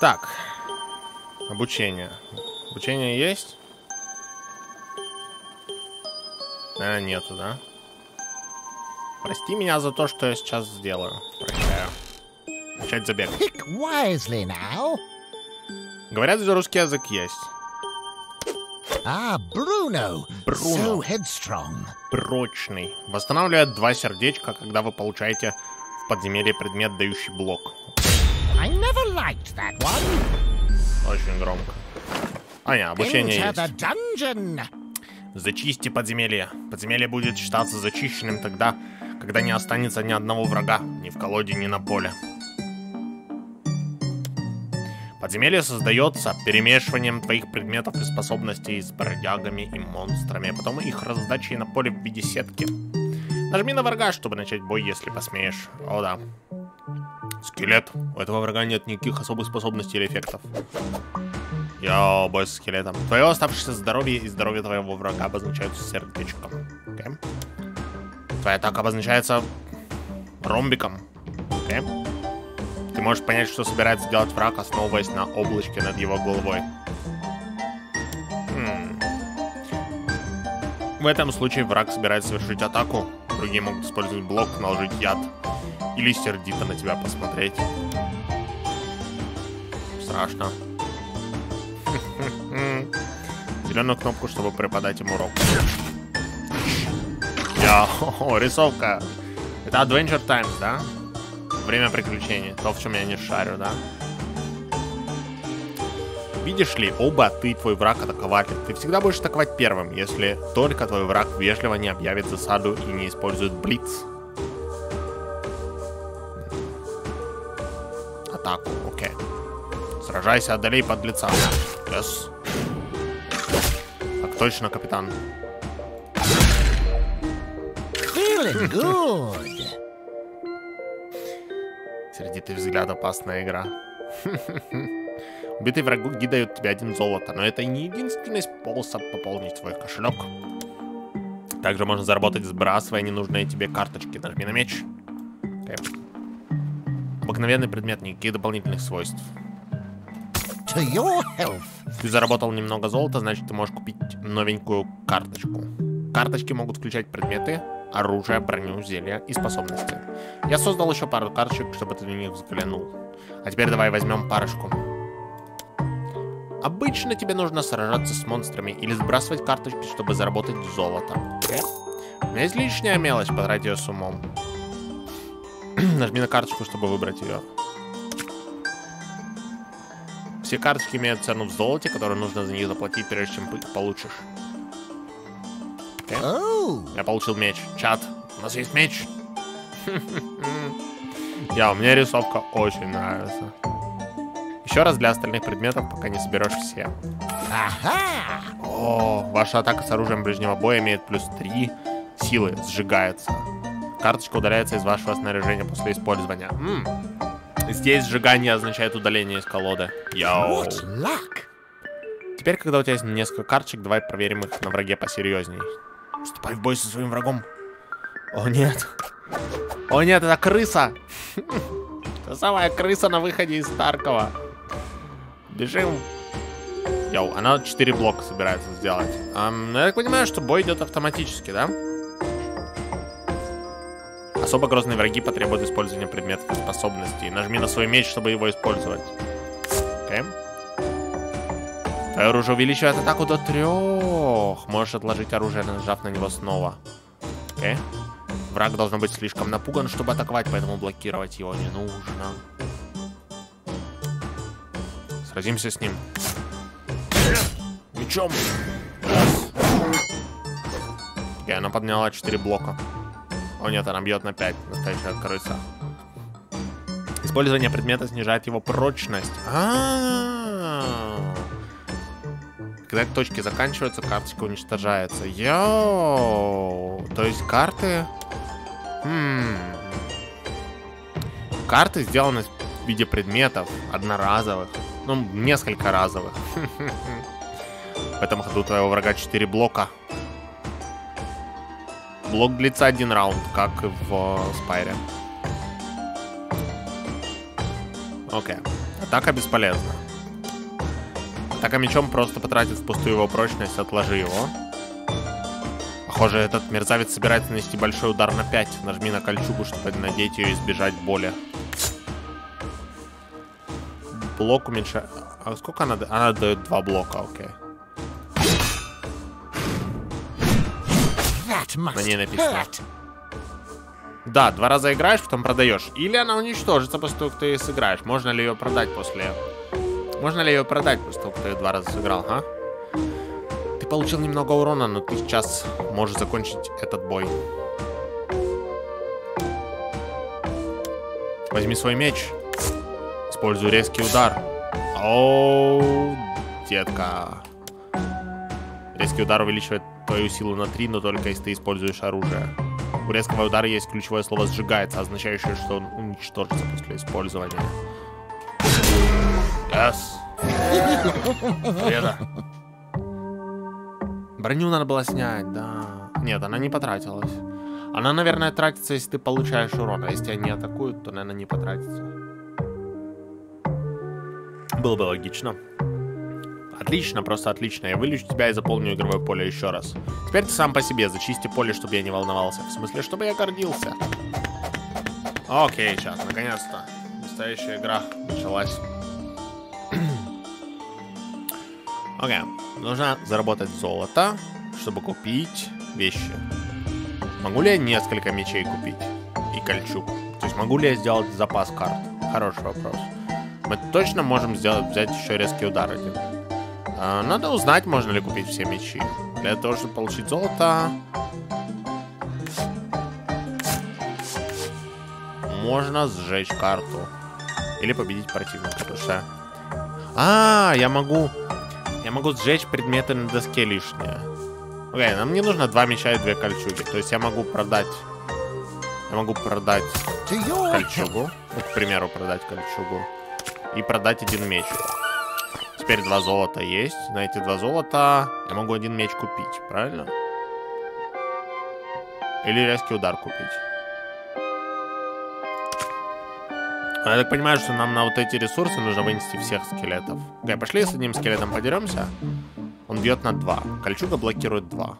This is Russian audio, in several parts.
Так. Обучение. Обучение есть? Наверное, нету, да? Прости меня за то, что я сейчас сделаю. Прощаю. Начать забег. Говорят, что русский язык есть. Бруно. Бруно. So headstrong. Прочный. Восстанавливает 2 сердечка, когда вы получаете в подземелье предмет, дающий блок. I never liked that one. Очень громко. А, нет, обучение Into есть. the dungeon. Зачисти подземелье. Подземелье будет считаться зачищенным тогда, когда не останется ни одного врага, ни в колоде, ни на поле. Подземелье создается перемешиванием твоих предметов и способностей с бродягами и монстрами, а потом их раздачей на поле в виде сетки. Нажми на врага, чтобы начать бой, если посмеешь. О да. Скелет. У этого врага нет никаких особых способностей или эффектов. Я бой с скелетом. Твое оставшееся здоровье и здоровье твоего врага обозначаются сердечком. Okay. Твоя атака обозначается ромбиком. Okay. Ты можешь понять, что собирается делать враг, основываясь на облачке над его головой. В этом случае враг собирается совершить атаку. Другие могут использовать блок, наложить яд. Или сердито на тебя посмотреть. Страшно. Зеленую кнопку, чтобы преподать ему урок. Рисовка. Это Adventure Times, да? Время приключений. То, в чем я не шарю, да? Видишь ли, оба ты и твой враг атаковали. Ты всегда будешь атаковать первым, если только твой враг вежливо не объявит засаду и не использует блиц. Атаку, окей. Сражайся, одолей подлеца. Yes. Так точно, капитан. Feeling good. Сердитый взгляд, опасная игра. Убитые враги дают тебе 1 золото, но это не единственный способ пополнить свой кошелек. Также можно заработать, сбрасывая ненужные тебе карточки. Нажми на меч. Okay. Обыкновенный предмет, никаких дополнительных свойств. To your health. Ты заработал немного золота, значит ты можешь купить новенькую карточку. Карточки могут включать предметы, оружие, броню, зелья и способности. Я создал еще пару карточек, чтобы ты на них взглянул. А теперь давай возьмем парочку. Обычно тебе нужно сражаться с монстрами или сбрасывать карточки, чтобы заработать золото. Okay? У меня есть лишняя мелочь, потрать ее с умом. Нажми на карточку, чтобы выбрать ее. Все карточки имеют цену в золоте, которую нужно за них заплатить, прежде чем их получишь. Okay? Oh. Я получил меч. Чат, у нас есть меч. Мне рисовка очень нравится. Еще раз для остальных предметов, пока не соберешь все. О, ваша атака с оружием ближнего боя имеет плюс 3 силы, сжигается. Карточка удаляется из вашего снаряжения после использования. Здесь сжигание означает удаление из колоды. Йоу. Теперь, когда у тебя есть несколько карточек, давай проверим их на враге посерьезней. Вступай в бой со своим врагом. О нет. О нет, это крыса. Та самая крыса на выходе из Таркова. Бежим. Йоу, она 4 блока собирается сделать. Я так понимаю, что бой идет автоматически, да? Особо грозные враги потребуют использования предметов и способностей. Нажми на свой меч, чтобы его использовать. Окей. Твое оружие увеличивает атаку до 3. Можешь отложить оружие, нажав на него снова. Окей. Враг должен быть слишком напуган, чтобы атаковать, поэтому блокировать его не нужно. Сразимся с ним. Мечом. Окей, она подняла 4 блока. О нет, она бьет на 5. Настоящая крыса. Использование предмета снижает его прочность. Когда точки заканчиваются, карточка уничтожается. Йоу. То есть карты... Карты сделаны в виде предметов одноразовых. Ну, несколько разовых. В этом ходу у твоего врага 4 блока. Блок длится 1 раунд, как и в Спайре. Окей. Атака бесполезна. Атака мечом просто потратит впустую его прочность, отложи его. Похоже, этот мерзавец собирается нанести большой удар на 5. Нажми на кольчугу, чтобы надеть ее и избежать боли. Блок уменьшает... А сколько она дает? Она дает 2 блока, окей. На ней написано. Да, 2 раза играешь, потом продаешь. Или она уничтожится после того, как ты ее сыграешь. Можно ли ее продать после... Можно ли ее продать после того, как ты ее 2 раза сыграл, а? Ты получил немного урона, но ты сейчас можешь закончить этот бой. Возьми свой меч. Используй резкий удар. Оу, детка. Резкий удар увеличивает твою силу на 3, но только если ты используешь оружие. У резкого удара есть ключевое слово «сжигается», означающее, что он уничтожится после использования. Yes. Победа. Броню надо было снять, да. Нет, она не потратилась. Она, наверное, тратится, если ты получаешь урон. А если тебя не атакуют, то, наверное, не потратится. Было бы логично. Отлично, просто отлично. Я вылечу тебя и заполню игровое поле еще раз. Теперь ты сам по себе. Зачисти поле, чтобы я не волновался. В смысле, чтобы я гордился. Окей, сейчас, наконец-то. Настоящая игра началась. Окей. Нужно заработать золото, чтобы купить вещи. Могу ли я несколько мечей купить? И кольчуг? То есть могу ли я сделать запас карт? Хороший вопрос. Мы точно можем взять еще резкий удар один. Надо узнать, можно ли купить все мечи. Для того, чтобы получить золото, можно сжечь карту. Или победить противника. Потому что... я могу сжечь предметы на доске лишние. Окей, нам не нужно 2 меча и 2 кольчуги. То есть я могу продать... кольчугу. Ну, к примеру, продать кольчугу. И продать 1 меч. Теперь 2 золота есть. На эти 2 золота я могу 1 меч купить, правильно? Или резкий удар купить. Я так понимаю, что нам на вот эти ресурсы нужно вынести всех скелетов. Окей, пошли с одним скелетом подеремся. Он бьет на 2. Кольчуга блокирует 2.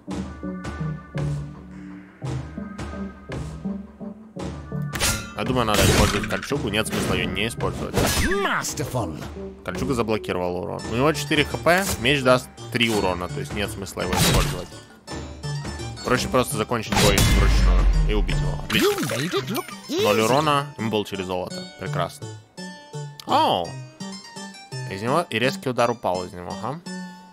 Я думаю, надо использовать кольчугу. Нет смысла ее не использовать. Кольчуга заблокировала урон. У него 4 хп, меч даст 3 урона. То есть нет смысла его использовать. Проще просто закончить бой вручную и убить его. Отлично. 0 урона, мы получили золото. Прекрасно. Оу. Из него и резкий удар упал из него, ага.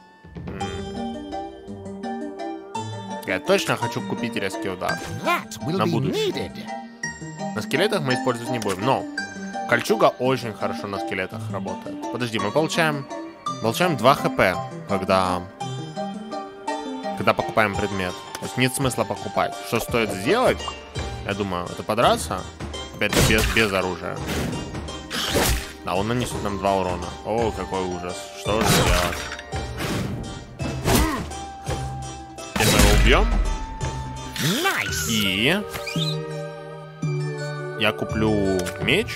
Я точно хочу купить резкий удар. На будущее. На скелетах мы использовать не будем, но кольчуга очень хорошо на скелетах работает. Подожди, мы получаем 2 хп, когда покупаем предмет. То есть нет смысла покупать. Что стоит сделать? Я думаю, это подраться. Опять же, без оружия. А он нанесет нам 2 урона. О, какой ужас. Что же делать? Теперь мы его убьем. И я куплю меч.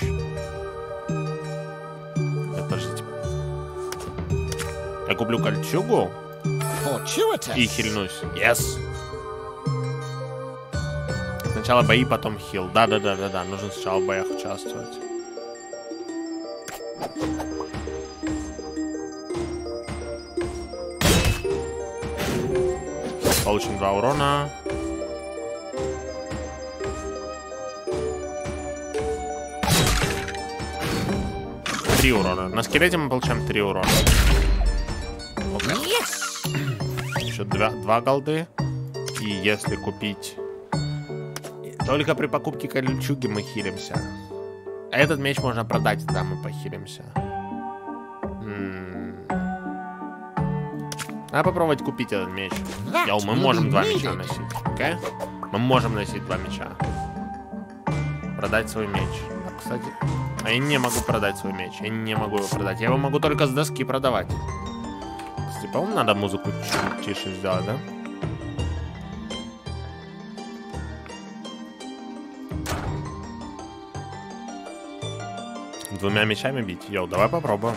Подождите. Я куплю кольчугу. И хильнусь. Yes. Сначала бои, потом хил. Да. Нужно сначала в боях участвовать. Получим 2 урона. Три урона. На скелете мы получаем 3 урона. Еще 2 голды. И если купить... Только при покупке кольчуги мы хилимся. А этот меч можно продать, тогда мы похилимся. Надо попробовать купить этот меч. Мы можем 2 меча носить. Okay? Мы можем носить 2 меча. Продать свой меч. А, кстати... А я не могу продать свой меч. Я не могу его продать. Я его могу только с доски продавать. Кстати, по-моему, надо музыку чуть тише сделать, да? 2 мечами бить. Йоу, давай попробуем.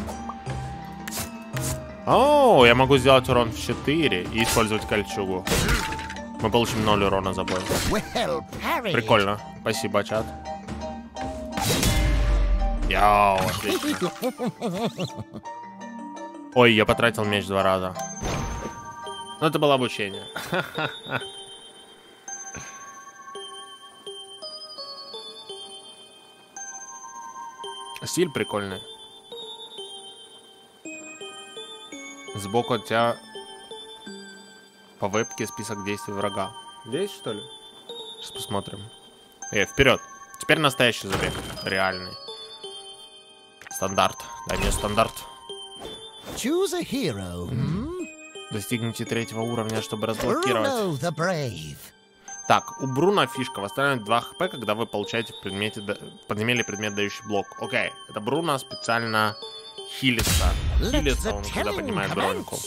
О, я могу сделать урон в 4 и использовать кольчугу. Мы получим 0 урона за бой. Прикольно. Спасибо, чат. Йоу, отлично. Ой, я потратил меч 2 раза. Ну, это было обучение. Стиль прикольный. Сбоку от тебя по вебке список действий врага. Здесь, что ли? Сейчас посмотрим. Вперед. Теперь настоящий забег. Реальный. Стандарт. Дай мне стандарт. Choose a hero. Достигните 3-го уровня, чтобы разблокировать. Bruno the Brave. Так, у Бруно фишка. Восстанавливает 2 хп, когда вы получаете в подземелье предмет, дающий блок. Окей. Это Бруно специально хилится. Хилится он, когда поднимает броньку.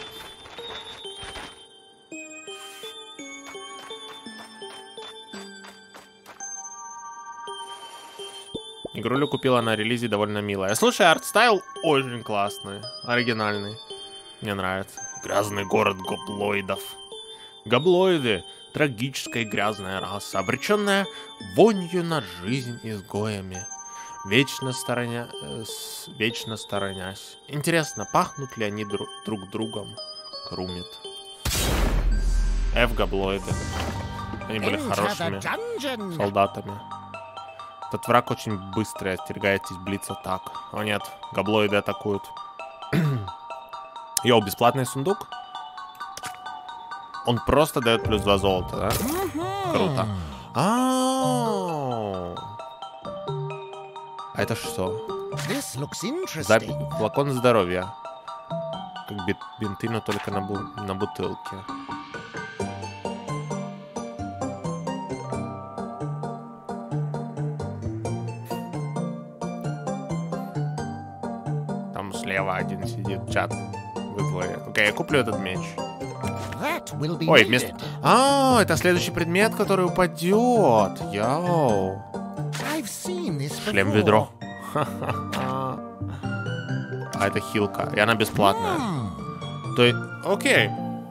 Игрулю купила на релизе, довольно милая. Слушай, арт-стайл очень классный, оригинальный. Мне нравится. Грязный город гоблоидов. Гоблоиды — трагическая и грязная раса, обреченная вонью на жизнь изгоями. Вечно сторонясь. Интересно, пахнут ли они друг другом? Крумит. Гоблоиды. Они были хорошими солдатами. Этот враг очень быстрый, остерегайтесь блиц-атак. О нет, гоблоиды атакуют. Йоу, бесплатный сундук? Он просто дает плюс 2 золота, да? Круто. А это что? Флакон здоровья. Как бинты, но только на бутылке. Там слева один сидит, чат. Окей, я куплю этот меч. Ой, вместо... это следующий предмет, который упадет. Йоу. Шлем-ведро. А это хилка. И она бесплатная. То есть... Окей.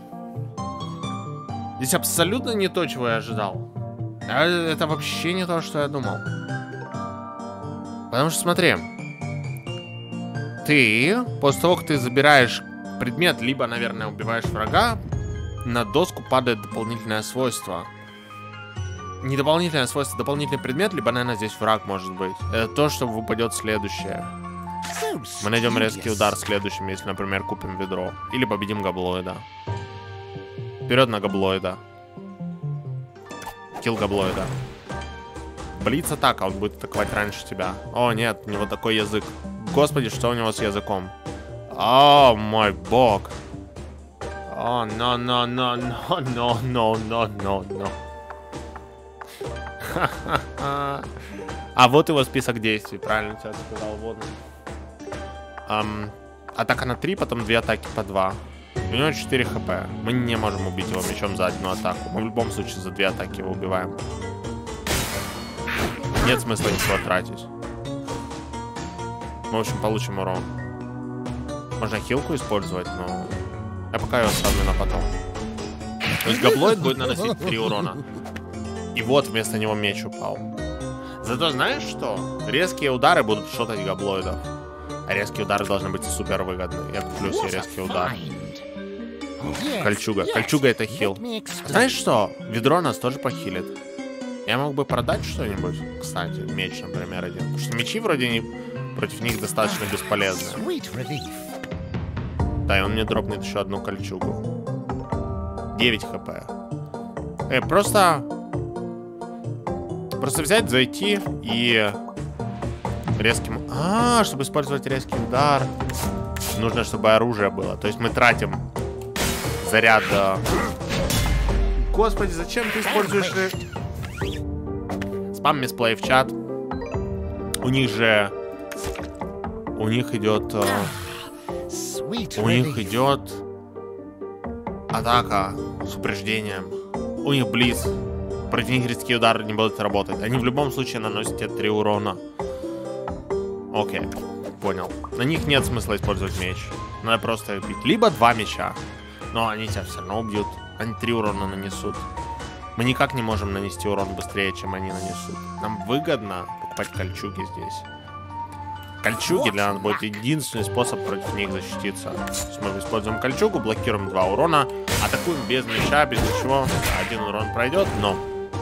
Здесь абсолютно не то, чего я ожидал. Это вообще не то, что я думал. Потому что смотри. Ты, после того, как ты забираешь предмет, либо, наверное, убиваешь врага, на доску падает дополнительное свойство. Не дополнительное свойство, дополнительный предмет, либо, наверное, здесь враг может быть. Это то, что выпадет следующее. Мы найдем резкий удар следующим, если, например, купим ведро. Или победим гоблоида. Вперед на гоблоида. Килл гоблоида. Блиц-атака, он будет атаковать раньше тебя. О, нет, у него такой язык. Господи, что у него с языком? О, мой бог. О, no. А вот его список действий, правильно тебя сказал, вот он. Атака на 3, потом 2 атаки по 2. У него 4 хп. Мы не можем убить его мечом за одну атаку. Мы в любом случае за 2 атаки его убиваем. Нет смысла ничего тратить. Мы, в общем, получим урон. Можно хилку использовать, но... Я пока ее оставлю на потом. То есть гоблоид будет наносить 3 урона. И вот вместо него меч упал. Зато знаешь что? Резкие удары будут шотать гоблоидов. А резкие удары должны быть супер выгодны. Я куплю себе резкий удар. Кольчуга. Кольчуга — это хил. Знаешь что? Ведро нас тоже похилит. Я мог бы продать что-нибудь. Кстати, меч, например, один. Потому что мечи вроде не... против них достаточно бесполезны. Да, и он мне дропнет еще одну кольчугу. 9 хп. Просто взять, зайти и резким... чтобы использовать резкий удар, нужно, чтобы оружие было. То есть мы тратим заряд... Господи, зачем ты используешь... Спам мисплей в чат. У них же... У них идет... У них идет... Атака с упреждением. У них близ. Против них резкие удары не будут работать. Они в любом случае наносят тебе 3 урона. Окей, понял. На них нет смысла использовать меч. Надо просто бить. Либо 2 меча. Но они тебя все равно убьют. Они 3 урона нанесут. Мы никак не можем нанести урон быстрее, чем они нанесут. Нам выгодно покупать кольчуги здесь. Кольчуги для нас будет единственный способ против них защититься. То есть мы используем кольчугу, блокируем 2 урона, атакуем без меча, без ничего. 1 урон пройдет, но...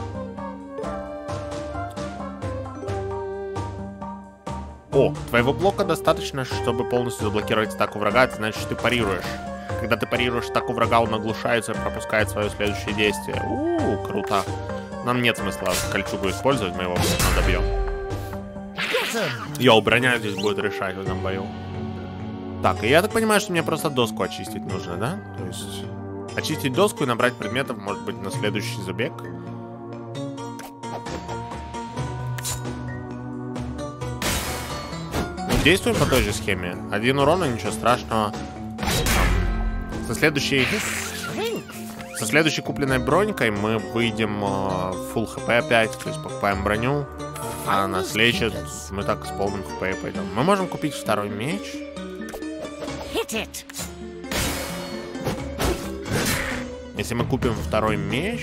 О, твоего блока достаточно, чтобы полностью заблокировать атаку врага, это значит, что ты парируешь. Когда ты парируешь атаку врага, он оглушается и пропускает свое следующее действие. Круто. Нам нет смысла кольчугу использовать, мы его просто добьем. Йоу, броня здесь будет решать в этом бою. Так, и я так понимаю, что мне просто доску очистить нужно, да? То есть очистить доску и набрать предметов, может быть, на следующий забег. Действуем по той же схеме. 1 урона, ничего страшного. Со следующей купленной бронькой мы выйдем в full хп опять, то есть покупаем броню, а нас лечит, мы так с полным хп пойдем. Мы можем купить 2-й меч. Если мы купим 2-й меч,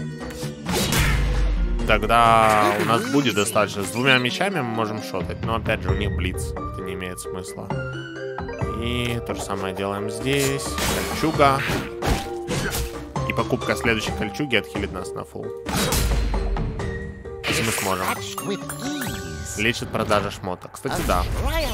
тогда у нас будет достаточно. С 2 мечами мы можем шотать, но опять же у них блиц, это не имеет смысла. И то же самое делаем здесь. Кольчуга. И покупка следующей кольчуги отхилит нас на фулл. Если мы сможем. Лечит продажа шмоток. Кстати, да.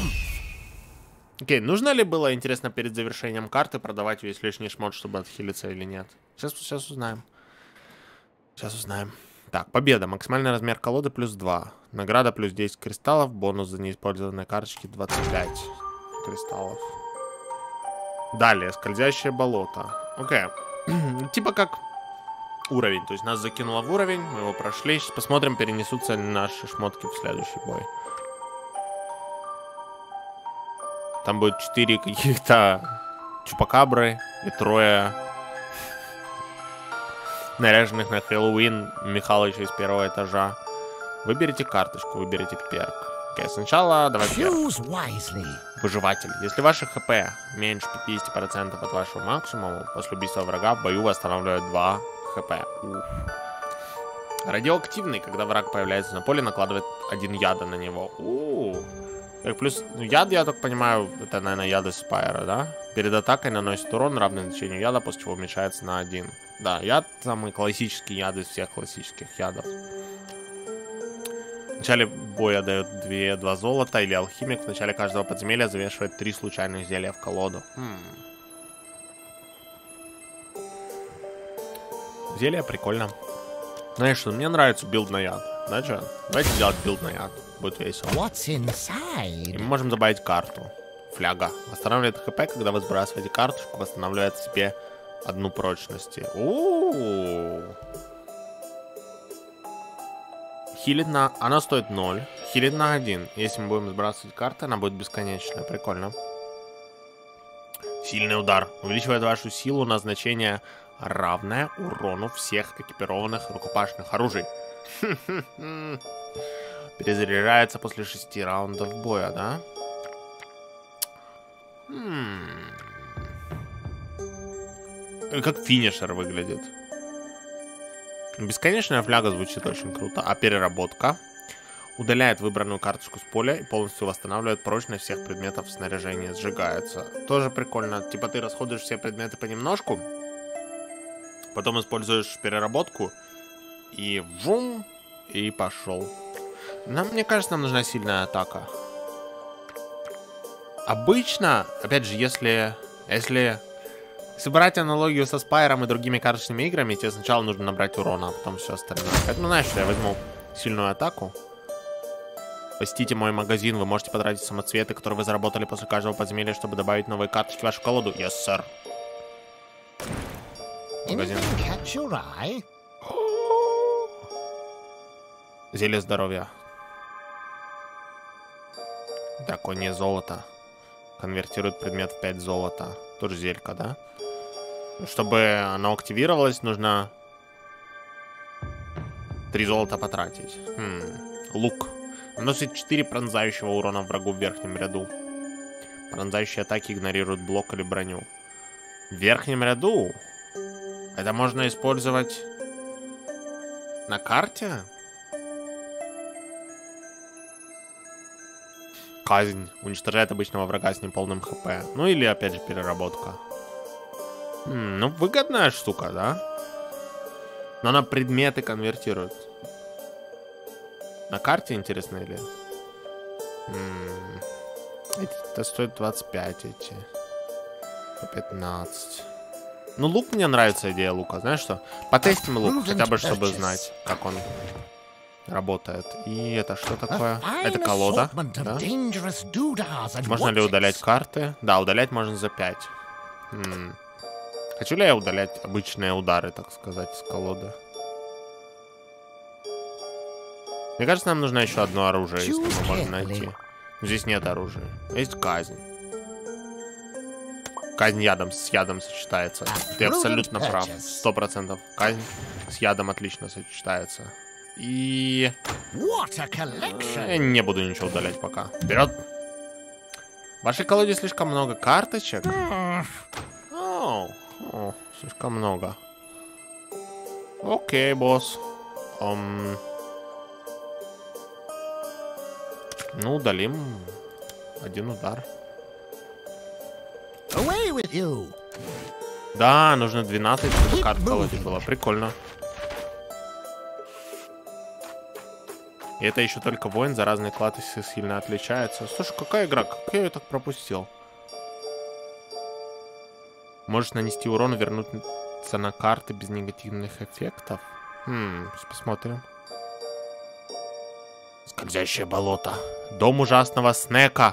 Окей, нужно ли было, интересно, перед завершением карты продавать весь лишний шмот, чтобы отхилиться или нет? Сейчас узнаем. Сейчас узнаем. Так, победа. Максимальный размер колоды плюс 2. Награда плюс 10 кристаллов. Бонус за неиспользованные карточки 25 кристаллов. Далее, скользящее болото. Окей. Типа как уровень. То есть нас закинуло в уровень, мы его прошли. Сейчас посмотрим, перенесутся ли наши шмотки в следующий бой. Там будет 4 каких-то чупакабры и 3 наряженных на Хэллоуин Михалыча из 1-го этажа. Выберите карточку, выберите перк. Окей, сначала давай перк. Выживатель. Если ваше хп меньше 50% от вашего максимума, после убийства врага в бою восстанавливает 2 хп. Радиоактивный, когда враг появляется на поле, накладывает 1 яда на него. Плюс яд, я так понимаю, это, наверное, яды Спайра, да? Перед атакой наносит урон, равный значению яда, после чего уменьшается на 1. Да, яд самый классический яд из всех классических ядов. В начале боя дает 2 золота, или алхимик в начале каждого подземелья завешивает 3 случайных зелья в колоду. Зелье прикольно. Знаешь что, мне нравится билд на яд. Да, что? Давайте делать билд на яд. Будет весело. И мы можем добавить карту. Фляга. Восстанавливает хп, когда вы сбрасываете карточку, восстанавливает себе 1 прочности. Хилит на... Она стоит 0. Хилит на 1. Если мы будем сбрасывать карты, она будет бесконечная. Прикольно. Сильный удар. Увеличивает вашу силу на значение, равное урону всех экипированных рукопашных оружий. Перезаряжается после 6 раундов боя, да? Как финишер выглядит. Бесконечная фляга звучит очень круто. А переработка удаляет выбранную карточку с поля и полностью восстанавливает прочность всех предметов снаряжения. Сжигается. Тоже прикольно. Типа ты расходуешь все предметы понемножку, потом используешь переработку и вум, и пошел. Мне кажется, нам нужна сильная атака. Обычно, опять же, если брать аналогию со Спайром и другими карточными играми, тебе сначала нужно набрать урона, а потом все остальное. Поэтому, знаешь, что я возьму сильную атаку. Посетите мой магазин, вы можете потратить самоцветы, которые вы заработали после каждого подземелья, чтобы добавить новые карточки в вашу колоду. Yes, sir. Магазин. Зелье здоровья. Драконье золото. Конвертирует предмет в 5 золота. Тоже зелька, да? Чтобы оно активировалось, нужно 3 золота потратить. Лук. Наносит 4 пронзающего урона врагу в верхнем ряду. Пронзающие атаки игнорируют блок или броню. В верхнем ряду? Это можно использовать на карте? Казнь. Уничтожает обычного врага с неполным хп. Ну или опять же переработка. Ну выгодная штука, да? Но она предметы конвертирует. На карте интересно или? Это стоит 25 эти. По 15. Ну лук, мне нравится идея лука. Знаешь что? Потестим лук, хотя бы чтобы знать, как он работает. И это что такое? Это колода. Да? Можно ли удалять карты? Да, удалять можно за 5. Хочу ли я удалять обычные удары, так сказать, с колоды? Мне кажется, нам нужно еще одно оружие, если мы можем найти. Здесь нет оружия. Есть казнь. Казнь с ядом сочетается. Ты абсолютно прав. 100%. Казнь с ядом отлично сочетается. И... я не буду ничего удалять пока. Вперед! В вашей колоде слишком много карточек. Слишком много. Окей, босс. Ну, удалим один удар. Да, нужно 12 карт в колоде было. Прикольно. И это еще только воин, за разные классы сильно отличается. Слушай, какая игра? Как я ее так пропустил? Можешь нанести урон и вернуться на карты без негативных эффектов. Посмотрим. Скользящее болото. Дом ужасного Снека.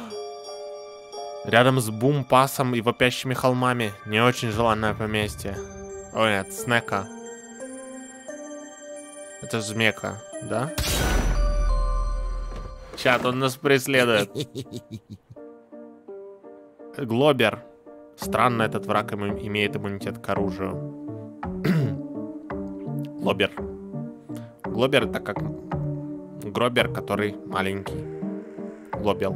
Рядом с Бум-Пасом и вопящими холмами. Не очень желанное поместье. Ой, нет, Снека. Это Змека, да? Чат, он нас преследует. Глобер. Странно, этот враг имеет иммунитет к оружию. Глобер. Глобер это как Гробер, который маленький. Глобел.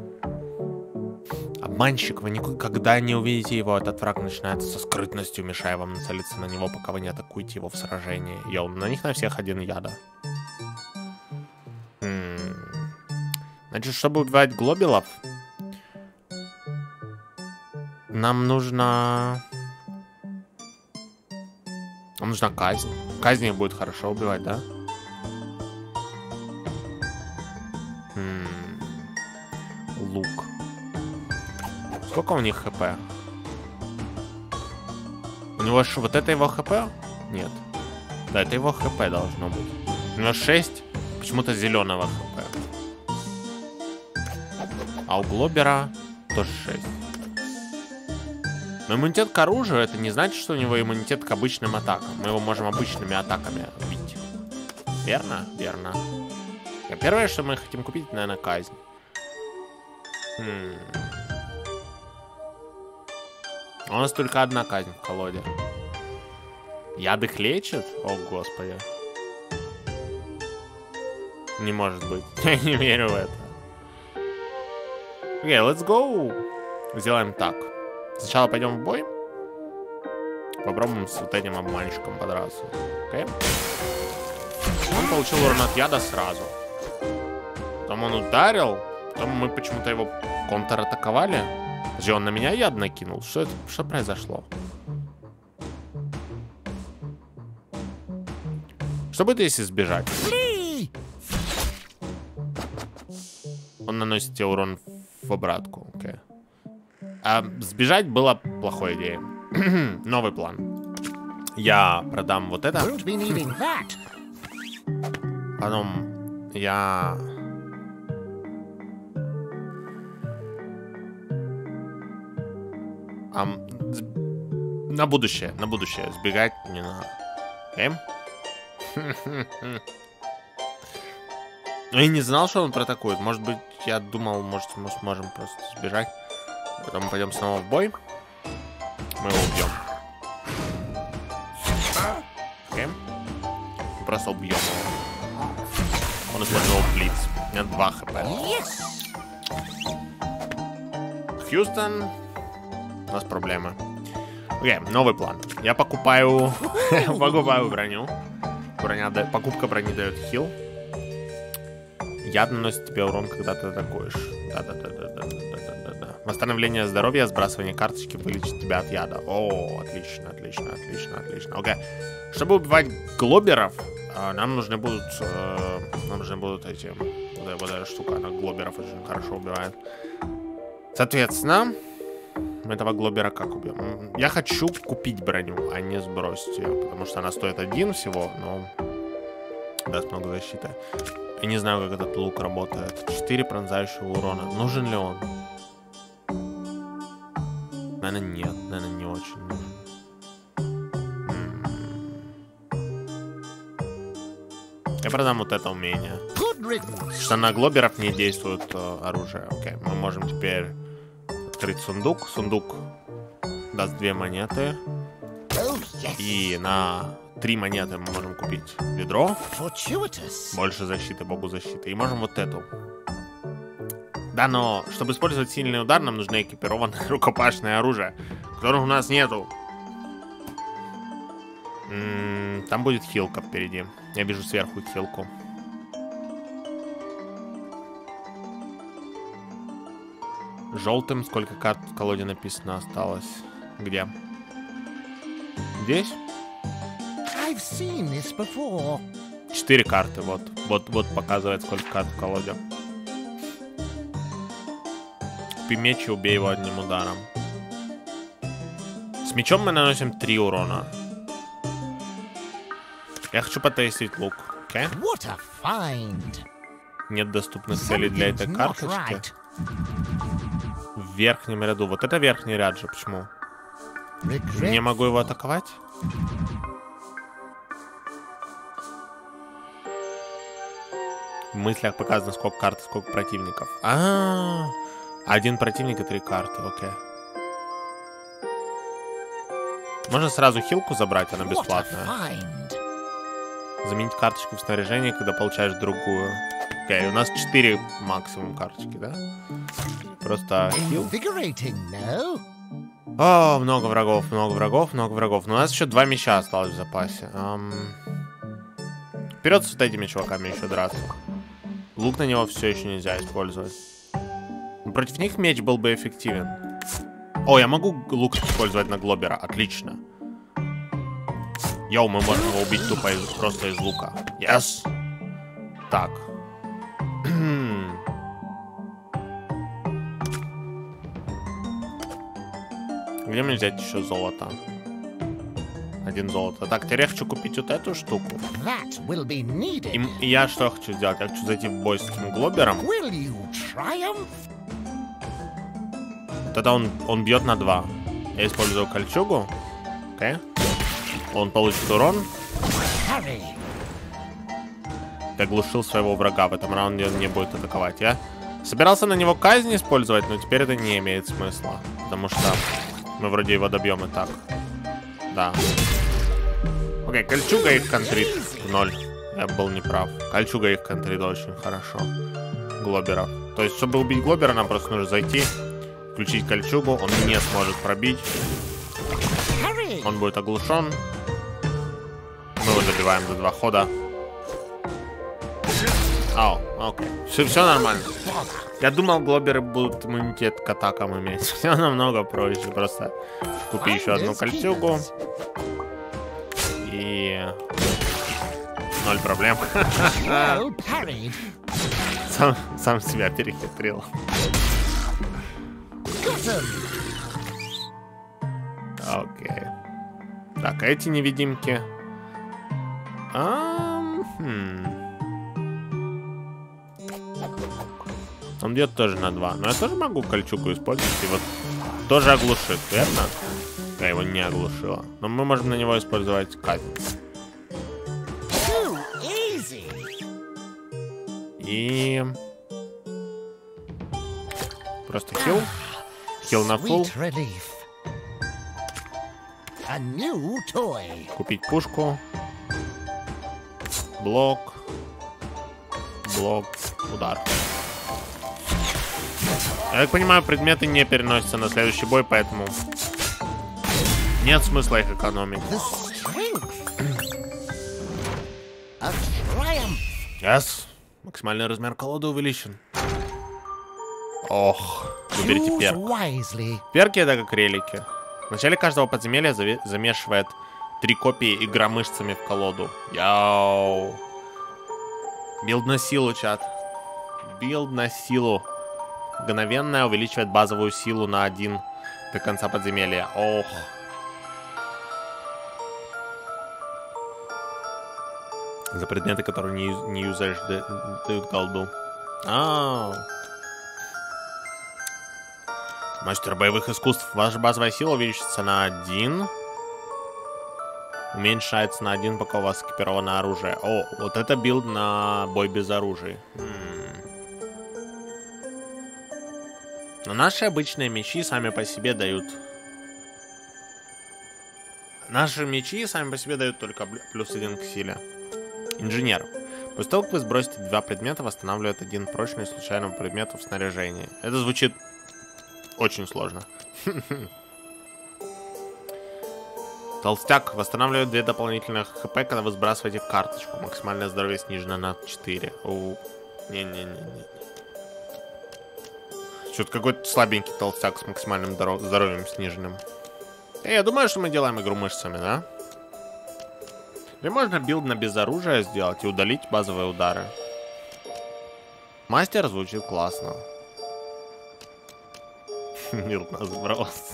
Обманщик, вы никогда не увидите его. Этот враг начинается со скрытностью, мешая вам нацелиться на него, пока вы не атакуете его в сражении. Йоу, на них на всех один яда. Значит, чтобы убивать глобелов, нам нужна казнь. Казнь их будет хорошо убивать, да? Лук. Сколько у них хп? У него вот это его хп? Нет. Да, это его хп должно быть. У него 6 почему-то зеленого хп. А у Глобера тоже 6. Но иммунитет к оружию, это не значит, что у него иммунитет к обычным атакам. Мы его можем обычными атаками бить. Верно? Верно. И первое, что мы хотим купить, это, наверное, казнь. У нас только одна казнь в колоде. Яд их лечит? О, господи. Не может быть. Я не верю в это. Окей, let's go. Сделаем так. Сначала пойдем в бой. Попробуем с вот этим обманщиком подраться. Окей? Он получил урон от яда сразу. Потом он ударил. Потом мы почему-то его контратаковали. Подожди, он на меня яд накинул. Что это? Что произошло? Что будет, если сбежать? Он наносит тебе урон в обратку. Окей. А сбежать было плохой идеей. Новый план. Я продам вот это. Потом я... на будущее сбегать не надо. Окей? Я не знал, что он проатакует. Может быть, я думал, может, мы сможем просто сбежать. Потом мы пойдем снова в бой. Мы его убьем. Окей? Мы просто убьем его. Он использовал блиц. У меня 2 хп. Хьюстон. У нас проблемы. Окей, новый план. Я покупаю броню. Покупка брони дает хил. Яд наносит тебе урон, когда ты атакуешь. Да. Восстановление здоровья, сбрасывание карточки вылечит тебя от яда. О, отлично. Окей. Чтобы убивать глоберов, нам нужны будут эти... Вот эта штука, она глоберов очень хорошо убивает. Соответственно, этого глобера как убьем? Я хочу купить броню, а не сбросить ее, потому что она стоит 1 всего, но даст много защиты. Я не знаю, как этот лук работает. 4 пронзающего урона. Нужен ли он? Наверное, нет. Наверное, не очень нужен. Я продам вот это умение. Что на глоберов не действует оружие. Окей, мы можем теперь открыть сундук. Сундук даст 2 монеты. И на 3 монеты мы можем купить ведро. Больше защиты, богу защиты. И можем вот эту. Да, но чтобы использовать сильный удар, нам нужно экипированное рукопашное оружие, которых у нас нету. Там будет хилка впереди. Я вижу сверху хилку. Желтым сколько карт в колоде написано осталось? Где? Здесь? 4 карты, вот показывает, сколько карт в колоде. Купи меч и убей его одним ударом. С мечом мы наносим 3 урона. Я хочу потестить лук. Okay? Нет доступных целей для этой карточки. В верхнем ряду. Вот это верхний ряд же. Почему? Не могу его атаковать? В мыслях показано, сколько карт, сколько противников. Один противник и 3 карты. Окей. Можно сразу хилку забрать, она бесплатная. Заменить карточку в снаряжении, когда получаешь другую. Окей, у нас 4 максимум карточки, да? Просто хил. О, много врагов. Но у нас еще 2 меча осталось в запасе. Вперед с вот этими чуваками еще драться. Лук на него все еще нельзя использовать. Но против них меч был бы эффективен. О, я могу лук использовать на глобера. Отлично. Йоу, мы можем его убить тупо просто из лука. Yes. Так. Где мне взять еще золото? 1 золото. Так, теперь я хочу купить вот эту штуку. И я что хочу сделать? Я хочу зайти в бой с этим глобером. Тогда он бьет на 2. Я использую кольчугу. Окей. Он получит урон. Ты оглушил своего врага. В этом раунде он не будет атаковать. Я собирался на него казнь использовать, но теперь это не имеет смысла. Потому что мы вроде его добьем и так. Да. Окей, кольчуга их контрит в 0. Я был неправ. Кольчуга их контрит очень хорошо. Глоберов. То есть, чтобы убить глобера, нам просто нужно зайти, включить кольчугу. Он не сможет пробить. Он будет оглушен. Мы его добиваем за 2 хода. Окей. Все нормально. Я думал, глоберы будут иммунитет к атакам иметь. Все намного проще. Просто купи еще одну кольчугу. И 0 проблем. Сам себя перехитрил. Окей. Так, а эти невидимки. Он бьет тоже на 2. Но я тоже могу кольчугу использовать. И вот тоже оглушит, верно? Я его не оглушила. Но мы можем на него использовать казнь. И... просто хил. Хил на фулл. Купить пушку. Блок. блок, удар. Я так понимаю, предметы не переносятся на следующий бой, поэтому нет смысла их экономить. Yes. Максимальный размер колоды увеличен. Ох, выберите перк. Перки это как релики. В начале каждого подземелья замешивает 3 копии игра мышцами в колоду. Яу. Билд на силу, чат. Билд на силу. Мгновенная увеличивает базовую силу на 1 до конца подземелья. Ох. За предметы, которые не юзаешь, дают голду. Мастер боевых искусств. Ваша базовая сила увеличится на 1. Уменьшается на 1, пока у вас экипировано оружие. О, вот это билд на бой без оружия. Но наши обычные мечи сами по себе дают... Наши мечи сами по себе дают только +1 к силе. Инженер. После того, как вы сбросите 2 предмета, восстанавливает 1 прочный случайному предмету в снаряжении. Это звучит очень сложно. Толстяк. Восстанавливает 2 дополнительных хп, когда вы сбрасываете карточку. Максимальное здоровье снижено на 4. Не-не-не-не. Что-то какой-то слабенький толстяк с максимальным здоровьем сниженным. Я думаю, что мы делаем игру мышцами, да? Или можно билд на безоружие сделать и удалить базовые удары. Мастер звучит классно. Билд на сброс.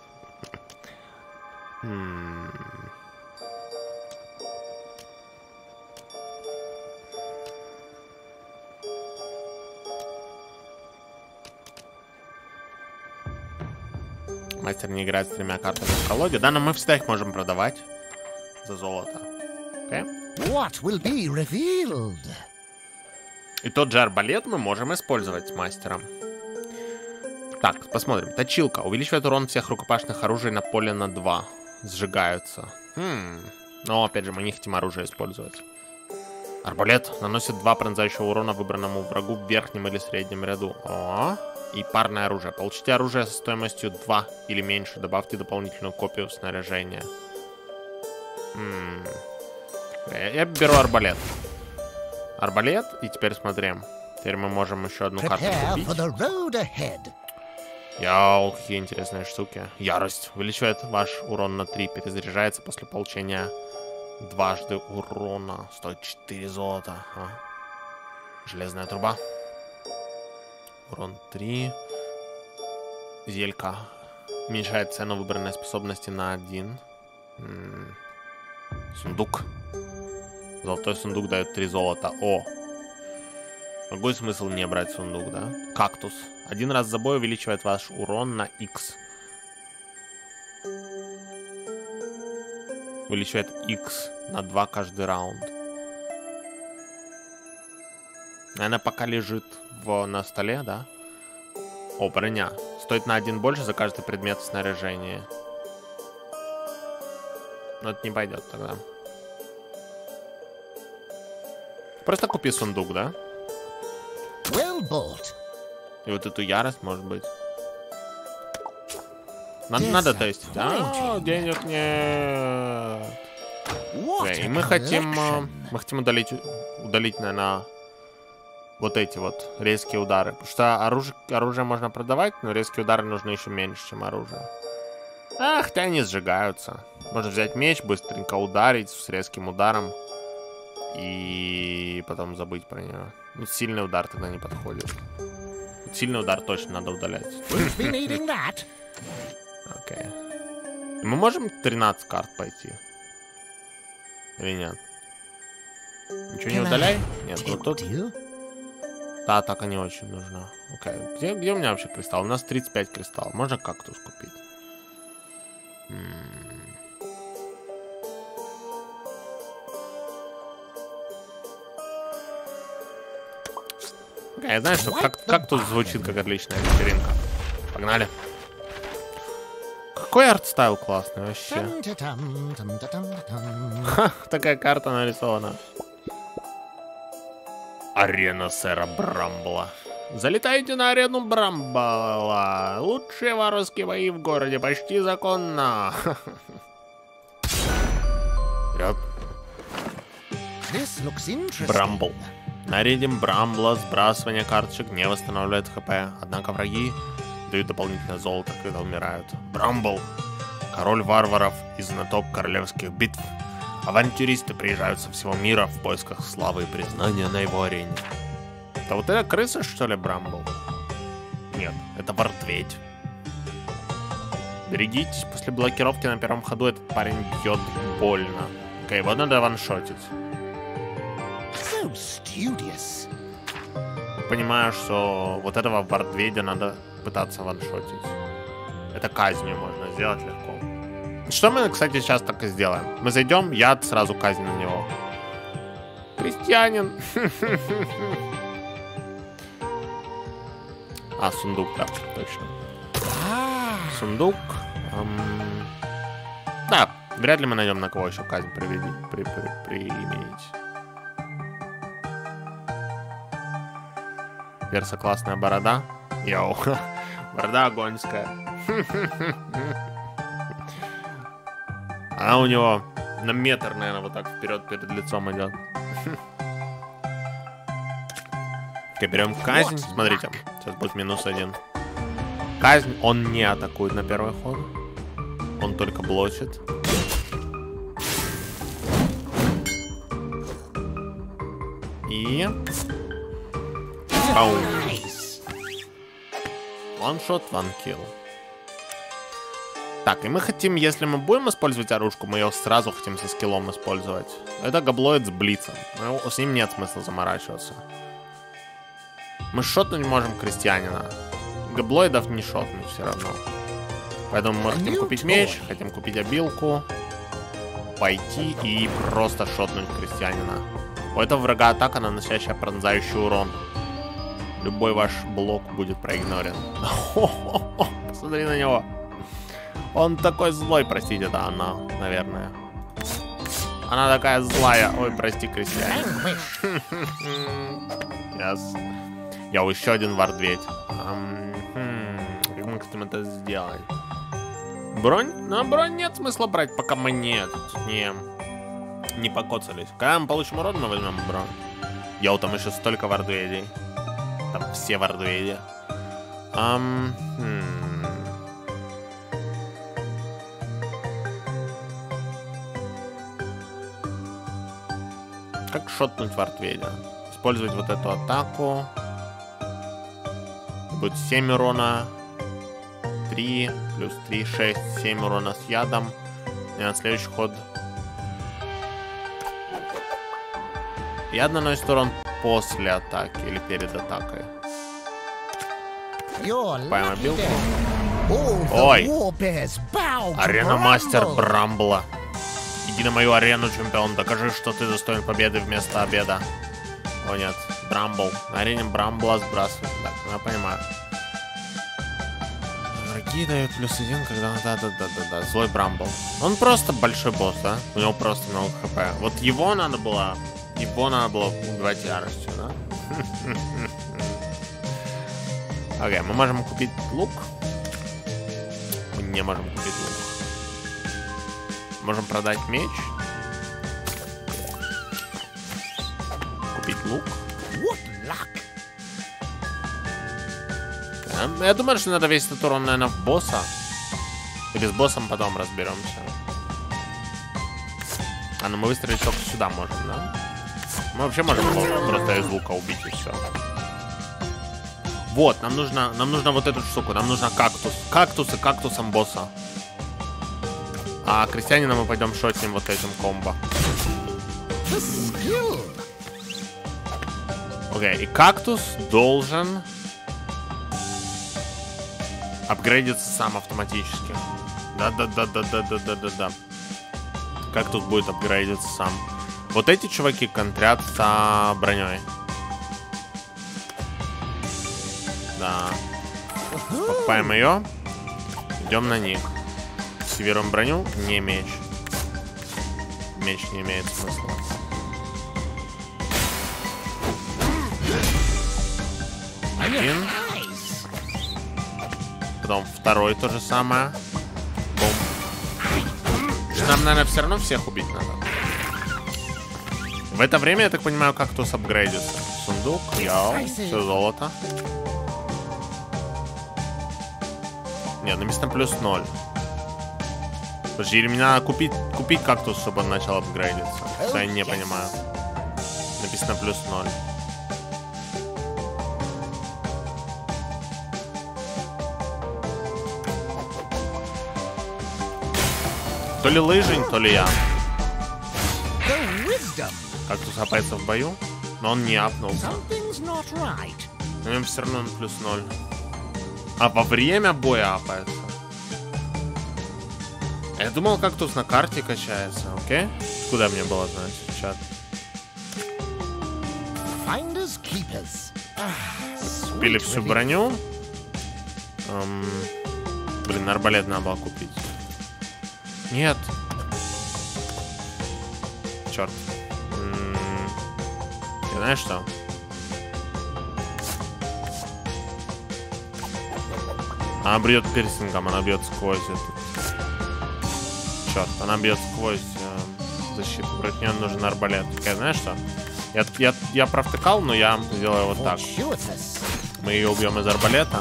Мастер не играет с 3 картами в колоде. Да, но мы всегда их можем продавать за золото. Okay. What will be revealed? И тот же арбалет мы можем использовать с мастером. Так, посмотрим. Точилка. Увеличивает урон всех рукопашных оружий на поле на 2. Сжигаются. Но, опять же, мы не хотим оружие использовать. Арбалет наносит 2 пронзающего урона выбранному врагу в верхнем или среднем ряду. И парное оружие. Получите оружие со стоимостью 2 или меньше. Добавьте дополнительную копию снаряжения. Я беру арбалет. Арбалет, и теперь смотрим. Теперь мы можем еще одну карту купить. Яу, какие интересные штуки. Ярость. Увеличивает ваш урон на 3. Перезаряжается после получения дважды урона. Стоит 4 золота. Железная труба. Урон 3. Зелька. Уменьшает цену выбранной способности на 1. Сундук. Золотой сундук дает 3 золота. Какой смысл не брать сундук, да? Кактус. 1 раз за бой увеличивает ваш урон на X. Увеличивает X на 2 каждый раунд. Она пока лежит на столе, да? Броня. Стоит на 1 больше за каждый предмет в снаряжении. Но это не пойдет тогда. Просто купи сундук, да? И вот эту ярость, может быть. Надо тестить. Денег нет. И мы хотим удалить, наверное, вот эти вот резкие удары. Потому что оружие можно продавать, но резкие удары нужны еще меньше, чем оружие. Хотя они сжигаются. Можно взять меч, быстренько ударить с резким ударом. И потом забыть про него. Ну, сильный удар тогда не подходит. Сильный удар точно надо удалять. Окей. Мы можем 13 карт пойти? Или нет? Ничего не удаляй? Нет, вот тут. Да, атака не очень нужна. Окей. Где у меня вообще кристалл? У нас 35 кристаллов. Можно кактус купить? Я знаю, что кактус звучит как отличная вечеринка. Погнали. Какой арт-стайл классный вообще. Такая карта нарисована. Арена сэра Брамбла. Залетайте на арену Брамбла. Лучшие воровские бои в городе, почти законно. Вперед. This looks interesting. Брамбл. На арене Брамбла сбрасывание карточек не восстанавливает хп, однако враги дают дополнительное золото, когда умирают. Брамбл. Король варваров и знаток королевских битв. Авантюристы приезжают со всего мира в поисках славы и признания на его арене. Это вот это крыса, что ли, Брамбл? Нет, это Вартведь. Берегитесь, после блокировки на первом ходу этот парень бьет больно. Окей, вот надо ваншотить. So studious. Понимаю, что вот этого Вартведя надо пытаться ваншотить. Это казнью можно сделать легко. Что мы, кстати, сейчас так и сделаем. Мы зайдем, яд, сразу казнь на него. Крестьянин. А, сундук, да, точно. Сундук. Да, вряд ли мы найдем на кого еще казнь применить. Перса классная борода. Йоу. Борода огоньская. Она у него на метр, наверное, вот так вперед перед лицом идет. Окей, берем казнь. Смотрите, сейчас будет -1. Казнь, он не атакует на первый ход. Он только блочит. И... One-shot, one-kill. Так, и мы хотим, если мы будем использовать оружку, мы ее сразу хотим со скиллом использовать. Это габлоид с блицем. Ну, с ним нет смысла заморачиваться. Мы шотнуть можем крестьянина. Габлоидов не шотнуть все равно. Поэтому мы хотим купить меч, хотим купить обилку. Пойти и просто шотнуть крестьянина. У этого врага атака, наносящая пронзающий урон. Любой ваш блок будет проигнорен. Посмотри на него. Он такой злой, простите, да, она, наверное. Она такая злая. Ой, прости, крестьянин. Yes. Я еще один Вартведь. Как мы хотим это сделать? Бронь? На бронь нет смысла брать, пока мы нет. Не покоцались. Когда мы получим урон, мы возьмем бронь. Йоу, там еще столько Вартведей. Там все Вартведи. Как шотнуть Вартведя? Использовать вот эту атаку. Будет 7 урона. 3 плюс 3, 6, 7 урона с ядом. И на следующий ход яд наносит урон после атаки или перед атакой. Покупаем обилку. Ой! Арена мастер Брамбла. Иди на мою арену, чемпион. Докажи, что ты достоин победы вместо обеда. О нет, Брамбл. На арене Брамбла сбрасывает. Так, я понимаю. Враги дают +1, когда... Да. Злой Брамбл. Он просто большой босс, да? У него просто много хп. Вот его надо было убивать яростью, да? Окей, мы можем купить лук. Мы не можем купить лук. Можем продать меч. Купить лук. Я думаю, что надо весь этот урон, наверное, в босса. Или с боссом потом разберемся. А, ну мы выстрелить только сюда можем, да? Мы вообще можем просто из лука убить и все. Вот, нам нужно вот эту штуку. Нам нужно кактус. Кактусы кактусом босса. А крестьянина мы пойдем шотнем вот этим комбо. Окей, и кактус должен апгрейдиться сам автоматически. Да. Кактус будет апгрейдиться сам. Вот эти чуваки контрят с броней. Да. Покупаем ее. Идем на них. Активируем броню. Не меч. Меч не имеет смысла. Один. Потом второй то же самое. Бум. Нам, наверное, все равно всех убить надо. В это время, я так понимаю, кактус апгрейдится. Сундук, яу, все золото. Нет, написано плюс 0. Подожди, или мне надо купить кактус, чтобы он начал апгрейдиться? Что я не понимаю. Написано плюс 0. То ли лыжень, то ли я. Кактус апается в бою, но он не апнулся. Но им все равно плюс 0. А во время боя апается. Я думал, кактус на карте качается, окей? Куда мне было знать? Чат. Купили всю броню. Блин, арбалет надо было купить. Нет. Черт. Ты знаешь что? Она бьет пирсингом, она бьет сквозь этот. Черт, она бьет сквозь защиту. Против нее нужен арбалет. Так, знаешь что? Я провтыкал, но я сделаю вот так. Мы ее убьем из арбалета.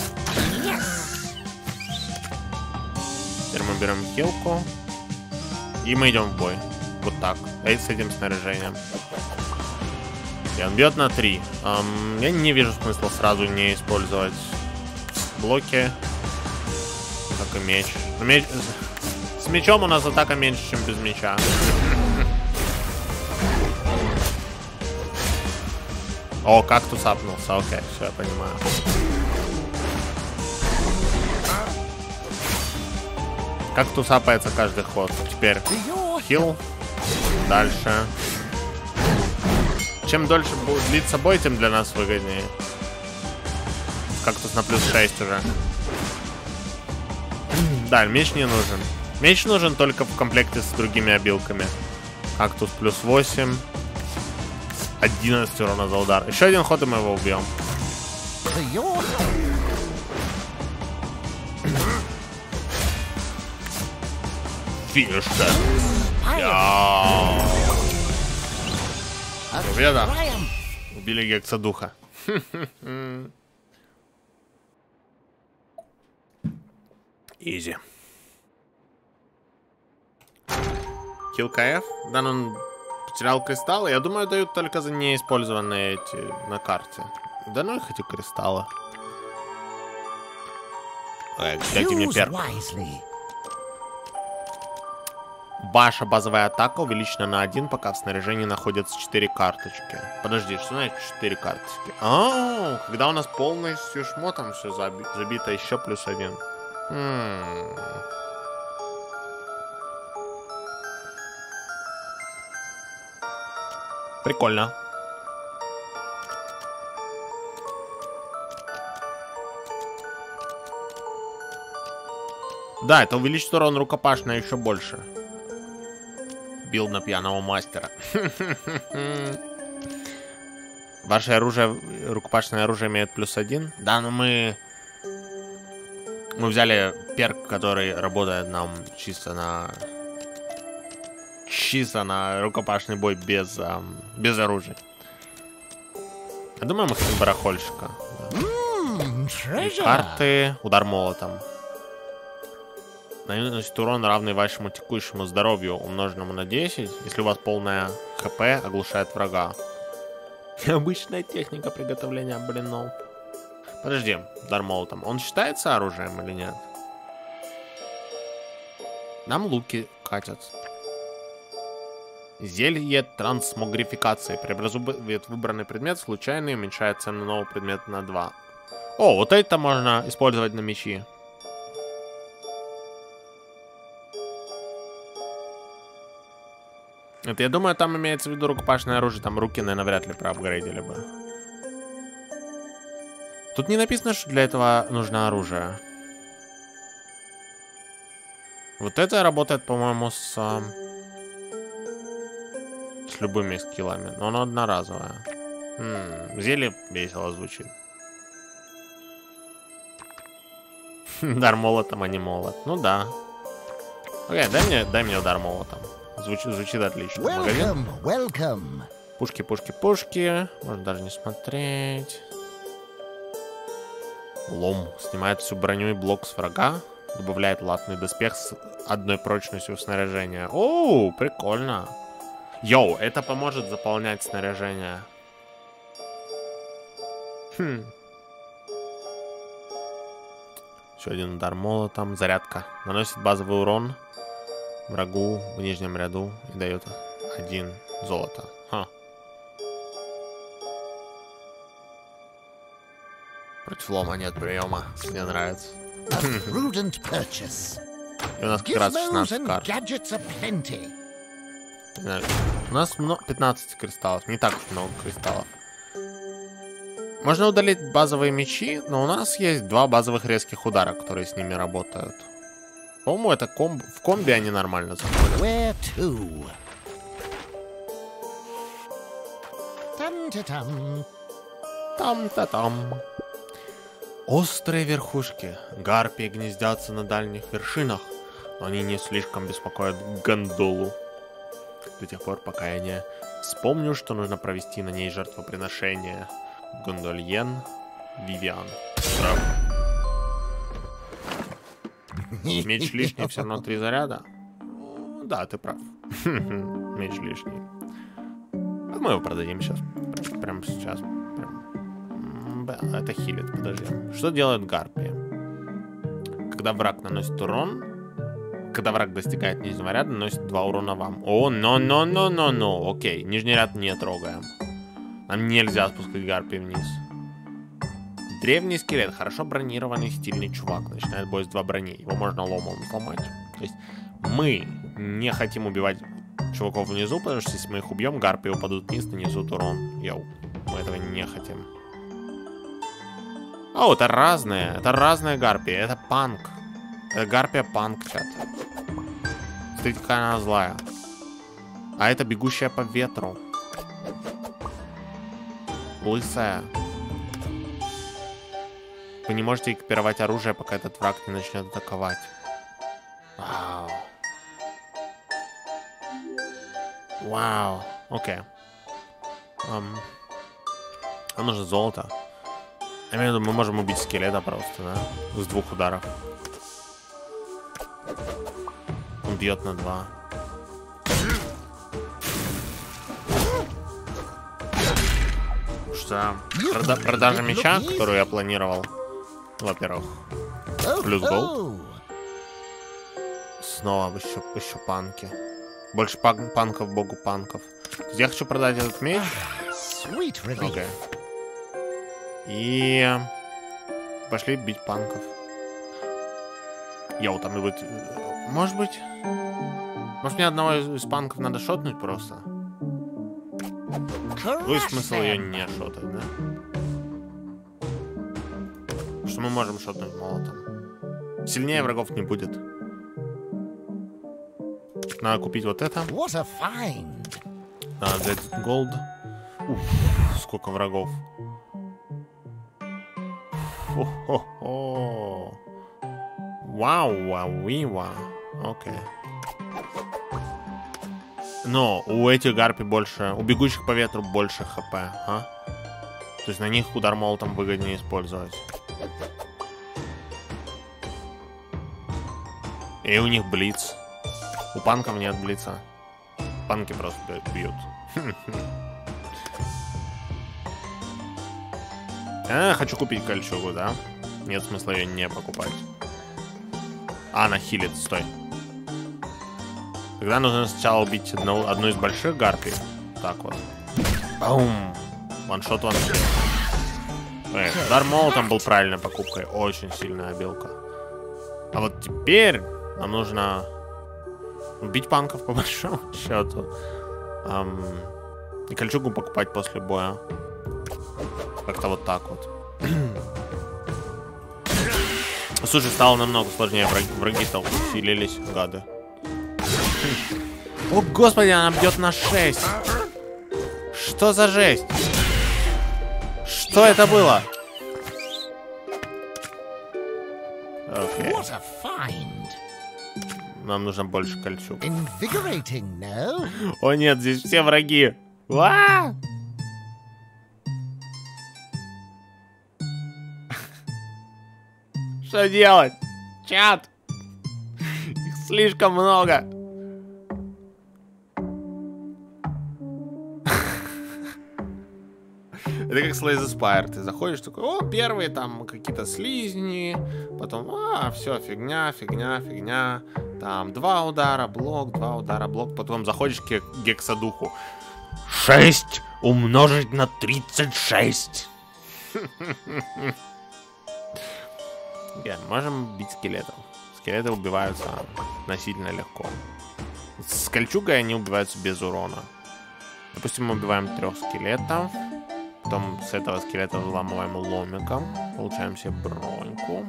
Теперь мы берем хилку. И мы идем в бой. Вот так. И с этим снаряжением. И он бьет на 3. Я не вижу смысла сразу не использовать блоки. Как и меч. С мечом у нас атака меньше, чем без меча. О, кактус апнулся. Окей, все, я понимаю. Кактус апается каждый ход. Теперь хил. Дальше. Чем дольше будет длиться бой, тем для нас выгоднее. Кактус на плюс 6 уже. Да, меч не нужен. Меч нужен только в комплекте с другими обилками. Кактус плюс 8. 11 урона за удар. Еще один ход, и мы его убьем. Фишка. Победа. Убили Гекса духа. Изи. Килл КФ. Да, он потерял кристаллы. Я думаю, дают только за неиспользованные эти на карте. Да ну их эти кристаллы. Дайте мне перк. Ваша базовая атака увеличена на 1, пока в снаряжении находятся 4 карточки. Подожди, что значит 4 карточки? Когда у нас полностью шмотом все забито, еще плюс 1. Прикольно. Да, это увеличит урон рукопашный еще больше. Билд на пьяного мастера. Ваше оружие, рукопашное оружие имеет плюс 1. Да, но мы взяли перк, который работает нам чисто на рукопашный бой без оружия. Я думаю, мы хотим барахольщика. Да. И карты. Удар молотом. Наносит урон, равный вашему текущему здоровью, умноженному на 10, если у вас полная хп, оглушает врага. Необычная техника приготовления блинов. Подожди, удар молотом. Он считается оружием или нет? Нам луки катят. Зелье трансмогрификации. Преобразует выбранный предмет в случайный и уменьшает цену нового предмета на 2. О, вот это можно использовать на мечи. Это, я думаю, там имеется в виду рукопашное оружие. Там руки, наверное, вряд ли проапгрейдили бы. Тут не написано, что для этого нужно оружие. Вот это работает, по-моему, с любыми скиллами. Но оно одноразовое. Зелье весело звучит. Удар молотом, а не молот. Ну да. Окей, дай мне удар молотом. Звучит отлично. Магазин. Welcome. Пушки, пушки, пушки. Можно даже не смотреть. Лом. Снимает всю броню и блок с врага. Добавляет латный доспех с одной прочностью снаряжения. Оу, прикольно. Йоу, это поможет заполнять снаряжение. Еще один удар молотом. Зарядка. Наносит базовый урон врагу в нижнем ряду и дает 1 золото. Против лома нет приема. Мне нравится. Prudent purchase. И у нас как раз Gizmos 16 and карт. gadgets aplenty. У нас 15 кристаллов. Не так уж много кристаллов. Можно удалить базовые мечи, но у нас есть 2 базовых резких удара, которые с ними работают. По-моему, это в комби они нормально заходят. Where to? Там-та-там. Там-та-там. Острые верхушки. Гарпии гнездятся на дальних вершинах, но они не слишком беспокоят гондолу. До тех пор, пока я не вспомню, что нужно провести на ней жертвоприношение. Гондольен Вивиан. Меч лишний, все равно 3 заряда. Да, ты прав. Меч лишний. А мы его продадим сейчас. Прямо сейчас. Это хилит, подожди. Что делает гарпия? Когда враг наносит урон, когда враг достигает нижнего ряда, наносит 2 урона вам. О, но. Окей, нижний ряд не трогаем. Нам нельзя спускать гарпии вниз. Древний скелет, хорошо бронированный, стильный чувак. Начинает бой с 2 брони. Его можно ломом сломать. То есть мы не хотим убивать чуваков внизу, потому что если мы их убьем, гарпии упадут вниз, нанесут урон. Йоу, мы этого не хотим. О, это разные гарпии. Это панк. Это гарпия панк, чат. Смотрите, какая она злая. А это бегущая по ветру. Лысая. Вы не можете экипировать оружие, пока этот враг не начнет атаковать. Вау. Вау. Окей. Нам нужно золото. Я имею в виду, мы можем убить скелета просто, да? С 2 ударов. Он бьет на 2. Что? Продажа меча, которую я планировал. Во-первых. Плюс гол. Снова еще панки. Больше панков, богу панков. Я хочу продать этот меч. Окей. И пошли бить панков. Йоу, там и будет... Может быть, мне одного из панков надо шотнуть просто? Ну и смысл ее не шотать, да? Что мы можем шотнуть молотом? Сильнее врагов не будет. Надо купить вот это. Надо взять голд. Уф, сколько врагов. Хо-хо-хо. Вау-вау-вива. Окей. Но у этих гарпий больше... У бегущих по ветру больше хп, а? То есть на них удар молотом выгоднее использовать. И у них блиц. У панков нет блица. Панки просто бьют. Я хочу купить кольчугу, да? Нет смысла ее не покупать. А, она хилит, стой. Тогда нужно сначала убить одну из больших гарпий. Так вот. Бум. Ваншот, ваншот. Удар молотом был правильной покупкой. Очень сильная обилка. А вот теперь нам нужно убить панков по большому счету. И кольчугу покупать после боя. Как-то вот так вот. Слушай, стало намного сложнее. Враги-то усилились, гады. О, господи, она бьет на 6. Что за жесть? Что это было? Окей. Нам нужно больше кольчуг. Invigorating, no? О нет, здесь все враги. Ва! Что делать? Чат! Их слишком много. Это как Slay the Spire. Ты заходишь, такой, о, первые там какие-то слизни. Потом, все, фигня. Там 2 удара, блок, 2 удара, блок. Потом заходишь к гексадуху. 6 умножить на 36. Можем бить скелетов. Скелеты убиваются относительно легко. С кольчугой они убиваются без урона. Допустим, мы убиваем 3 скелетов. Потом с этого скелета взламываем ломиком. Получаем себе броньку.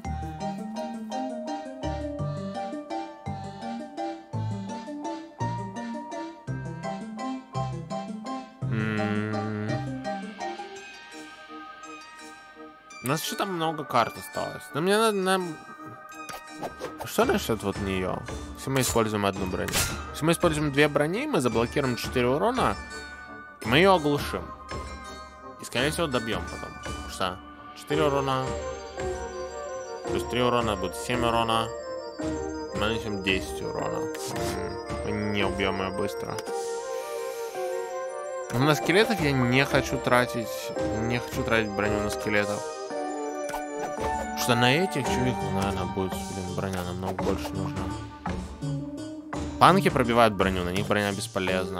У нас еще там много карт осталось. Но мне надо... Что насчет вот нее? Если мы используем одну броню. Если мы используем 2 брони, мы заблокируем 4 урона. И мы ее оглушим. И, скорее всего, добьем потом. Потому что 4 урона плюс 3 урона будет 7 урона. Мы нанесем 10 урона. Мы не убьем ее быстро. Но на скелетов я не хочу тратить. Не хочу тратить броню на скелетов. Потому что на этих чувиков, наверное, будет, броня намного больше нужна. Панки пробивают броню, на них броня бесполезна.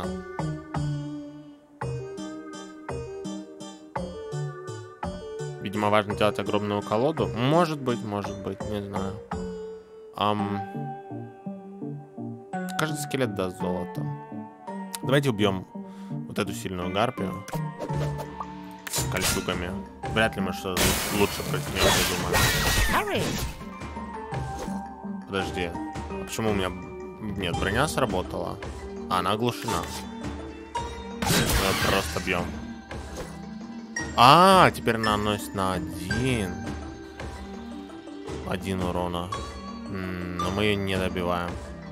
Видимо, важно делать огромную колоду. Может быть, не знаю. Каждый скелет даст золото. Давайте убьем вот эту сильную гарпию кольчугами. Вряд ли мы что-то лучше против нее придумаем. Подожди. А почему у меня... Нет, броня сработала. Она оглушена. Мы ее просто бьем. Теперь наносит на 1 урона. Но мы ее не добиваем.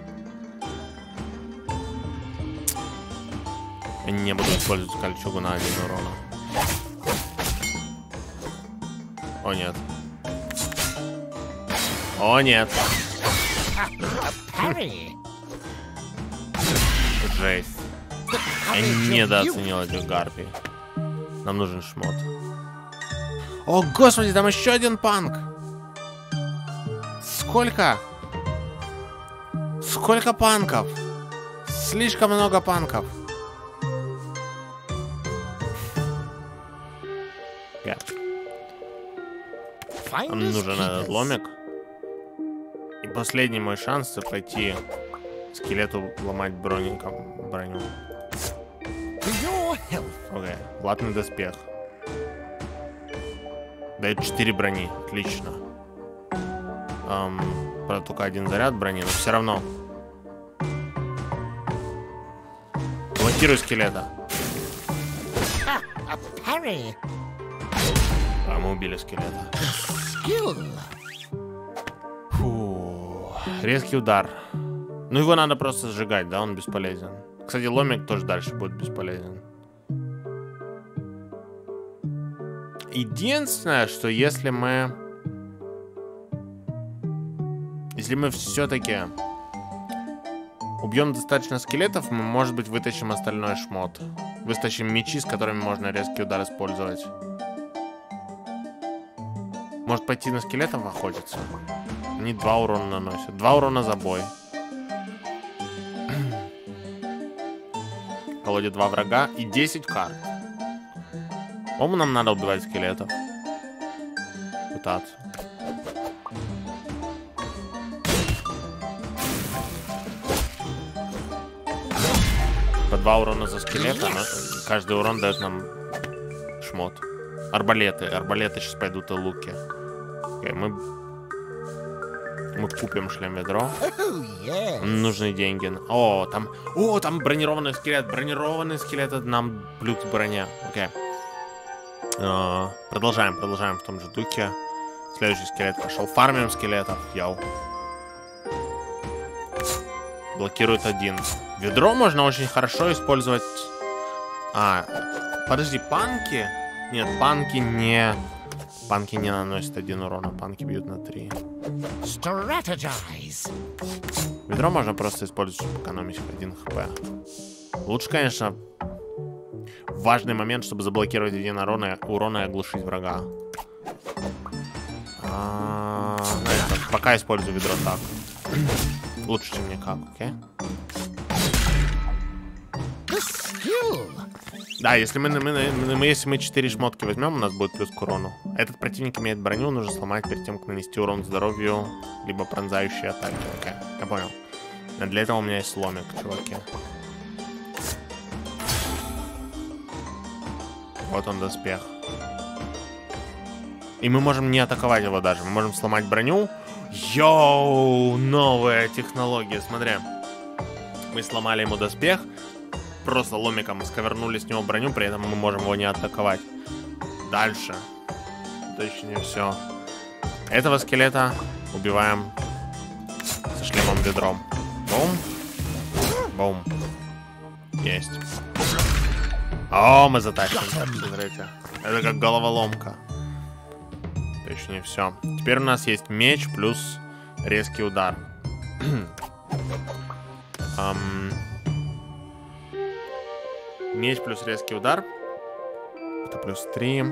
Я не буду использовать кольчугу на 1 урона. О нет. О нет. Жесть. Я недооценил этих гарпий. Нам нужен шмот. О, господи, там еще один панк. Сколько? Сколько панков? Слишком много панков. Нам нужен этот ломик. И последний мой шанс пойти скелету ломать броню. Окей, латный доспех. Дает 4 брони, отлично. Правда, только 1 заряд брони, но все равно. Блокируй скелета. Мы убили скелета. Фу. Резкий удар. Ну его надо просто сжигать, да, он бесполезен. Кстати, ломик тоже дальше будет бесполезен. Единственное, что если мы все-таки убьем достаточно скелетов, мы, может быть, вытащим остальной шмот. Вытащим мечи, с которыми можно резкий удар использовать. Может пойти на скелетов охотиться? Они 2 урона наносят. 2 урона за бой. В колоде 2 врага и 10 карт. По-моему, нам надо убивать скелетов. Пытаться. По 2 урона за скелета, но каждый урон дает нам шмот. Арбалеты. Арбалеты сейчас пойдут и луки. Окей, мы купим шлем-ведро. Нужны деньги. О, там бронированный скелет. Бронированный скелет нам плюс броня. Окей. Продолжаем в том же духе. Следующий скелет пошел. Фармим скелетов. Йоу. Блокирует 1. Ведро можно очень хорошо использовать. Подожди, панки? Нет, панки не наносят 1 урона. Панки бьют на 3. Strategize. Ведро можно просто использовать, чтобы экономить 1 хп. Лучше, конечно, важный момент, чтобы заблокировать 1 урона и оглушить врага. Пока использую ведро так. Лучше, чем никак, окей? Да, если мы 4 шмотки возьмем, у нас будет плюс к урону. Этот противник имеет броню, нужно сломать перед тем, как нанести урон здоровью, либо пронзающие атаки. Окей, я понял. Но для этого у меня есть ломик, чуваки. Вот он, доспех. И мы можем не атаковать его даже. Мы можем сломать броню. Йоу, новая технология, смотри. Мы сломали ему доспех. Просто ломиком сковернули с него броню, при этом мы можем его не атаковать. Дальше. Это еще не все. Этого скелета убиваем со шлемом ведром. Бум. Бум. Есть. О, мы затащим. Смотрите. Это как головоломка. Это еще не все. Теперь у нас есть меч плюс резкий удар. Меч плюс резкий удар. Это плюс 3.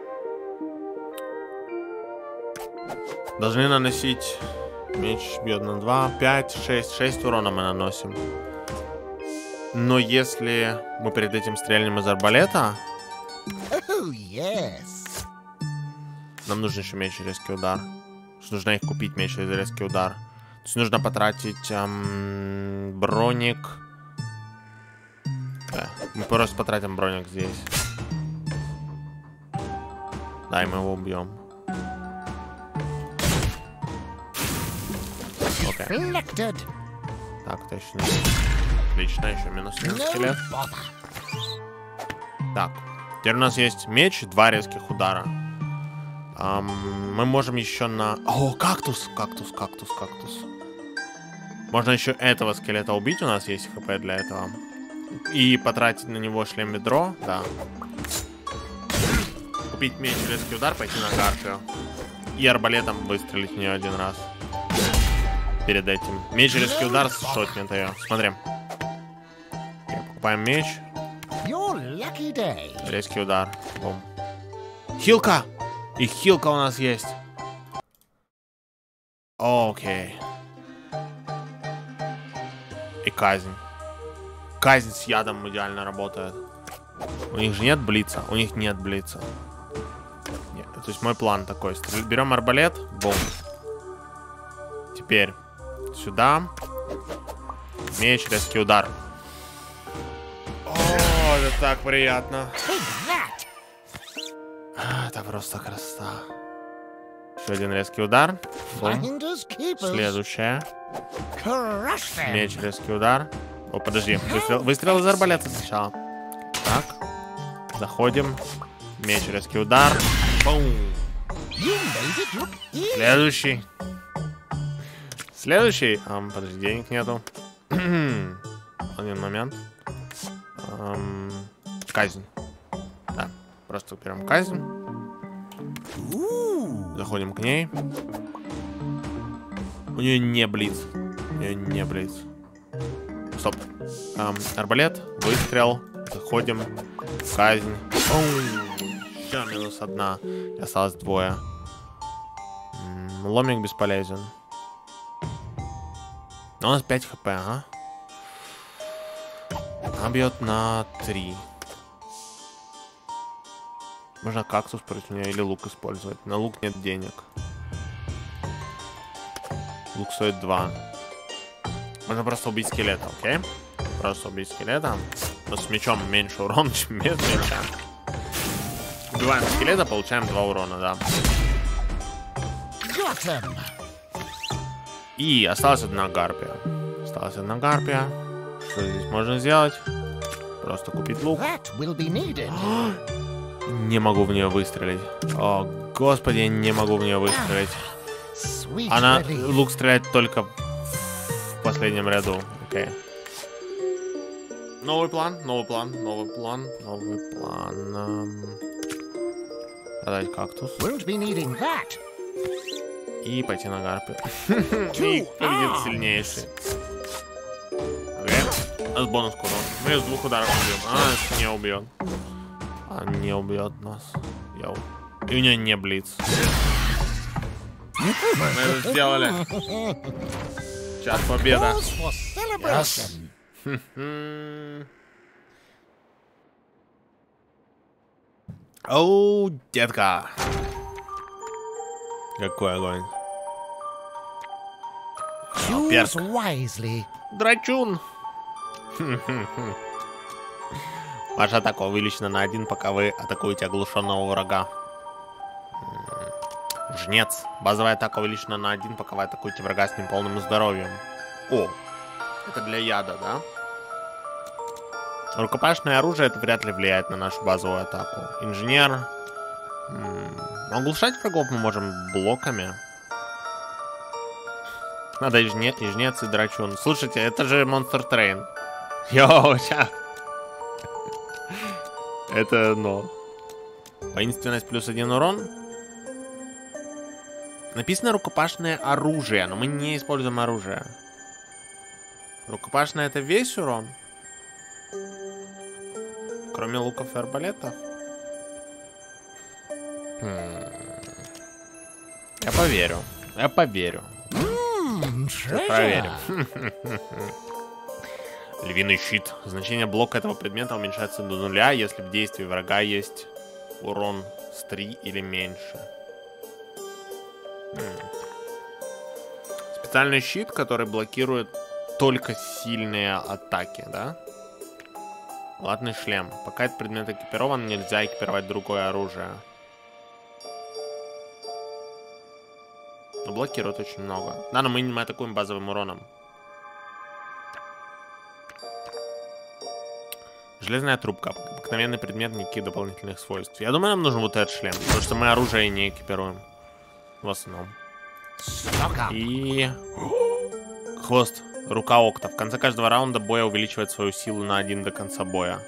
Должны наносить... Меч бьет на 2, 5, 6. 6 урона мы наносим. Но если мы перед этим стрельнем из арбалета... Oh, yes. Нам нужен еще меч и резкий удар. Нужно их купить, меч и резкий удар. То есть нужно потратить броник... Да, мы просто потратим броник здесь. Да, и мы его убьем. Окей. Так, точно. Отлично, еще минус 1 скелет. Так, теперь у нас есть меч, 2 резких удара. Мы можем еще на... О, кактус! Кактус. Можно еще этого скелета убить, у нас есть хп для этого. И потратить на него шлем ведро, да. Купить меч, резкий удар, пойти на гарпию. И арбалетом выстрелить в нее 1 раз. Перед этим. Меч, резкий удар, шотнет ее. Смотри. Покупаем меч. Резкий удар. Бум. Хилка! И хилка у нас есть. Окей. И казнь. Казнь с ядом идеально работает. У них же нет блица. У них нет блица. Нет. То есть мой план такой. Берем арбалет. Бум. Теперь сюда. Меч, резкий удар. О, это так приятно. Это просто красота. Еще 1 резкий удар. Бум. Следующая. Меч, резкий удар. О, подожди. Выстрел из арбалета сначала. Так. Заходим. Меч, резкий удар. Бум. Следующий. Подожди, денег нету. Один момент. Казнь. Да. Просто берем казнь. Заходим к ней. У нее не блиц. Стоп. Арбалет. Выстрел. Заходим. Казнь. Еще минус 1. И осталось 2. Ломик бесполезен. У нас 5 хп, ага. Она бьет на 3. Можно кактус против нее или лук использовать. На лук нет денег. Лук стоит 2. Можно просто убить скелета, окей? Просто убить скелета. Но с мечом меньше урона, чем без меча. Убиваем скелета, получаем 2 урона, да. И осталась 1 гарпия. Что здесь можно сделать? Просто купить лук. Не могу в нее выстрелить. О, господи, я не могу в нее выстрелить. Лук стреляет только в последнем ряду. Окей. Новый план, новый план, новый план, новый план. Продать кактус. Won't be needing that. И пойти на гарпе. И кто видит сильнейший. Окей. А с бонус урон. Мы ее с 2 ударов убьем. А, нас не убьет. Он не убьет нас. И у нее не блиц. Мы это сделали. Сейчас победа. Pause for celebration. Оу, детка. Какой огонь. Choose wisely. Драчун. Ваша атака увеличена на 1, пока вы атакуете оглушенного врага. Жнец. Базовая атака увеличена на 1, пока вы атакуете врага с неполным здоровьем. О, это для яда, да? Рукопашное оружие это вряд ли влияет на нашу базовую атаку. Инженер. Оглушать врагов мы можем блоками. Надо и жнец, и драчун. Слушайте, это же Monster Train. Йоу, ща. Это, ну... Воинственность плюс 1 урон. Написано рукопашное оружие, но мы не используем оружие. Рукопашное это весь урон? Кроме луков и арбалетов? Я поверю. Я поверю. Проверим. Львиный щит. Значение блока этого предмета уменьшается до 0, если в действии врага есть урон с 3 или меньше. Специальный щит, который блокирует только сильные атаки, да? Латный шлем. Пока этот предмет экипирован, нельзя экипировать другое оружие. Но блокирует очень много. Да, но мы атакуем базовым уроном. Железная трубка. Обыкновенный предмет, никаких дополнительных свойств. Я думаю, нам нужен вот этот шлем, потому что мы оружие не экипируем. В основном. И... Хвост. Рука Окта. В конце каждого раунда боя увеличивает свою силу на 1 до конца боя.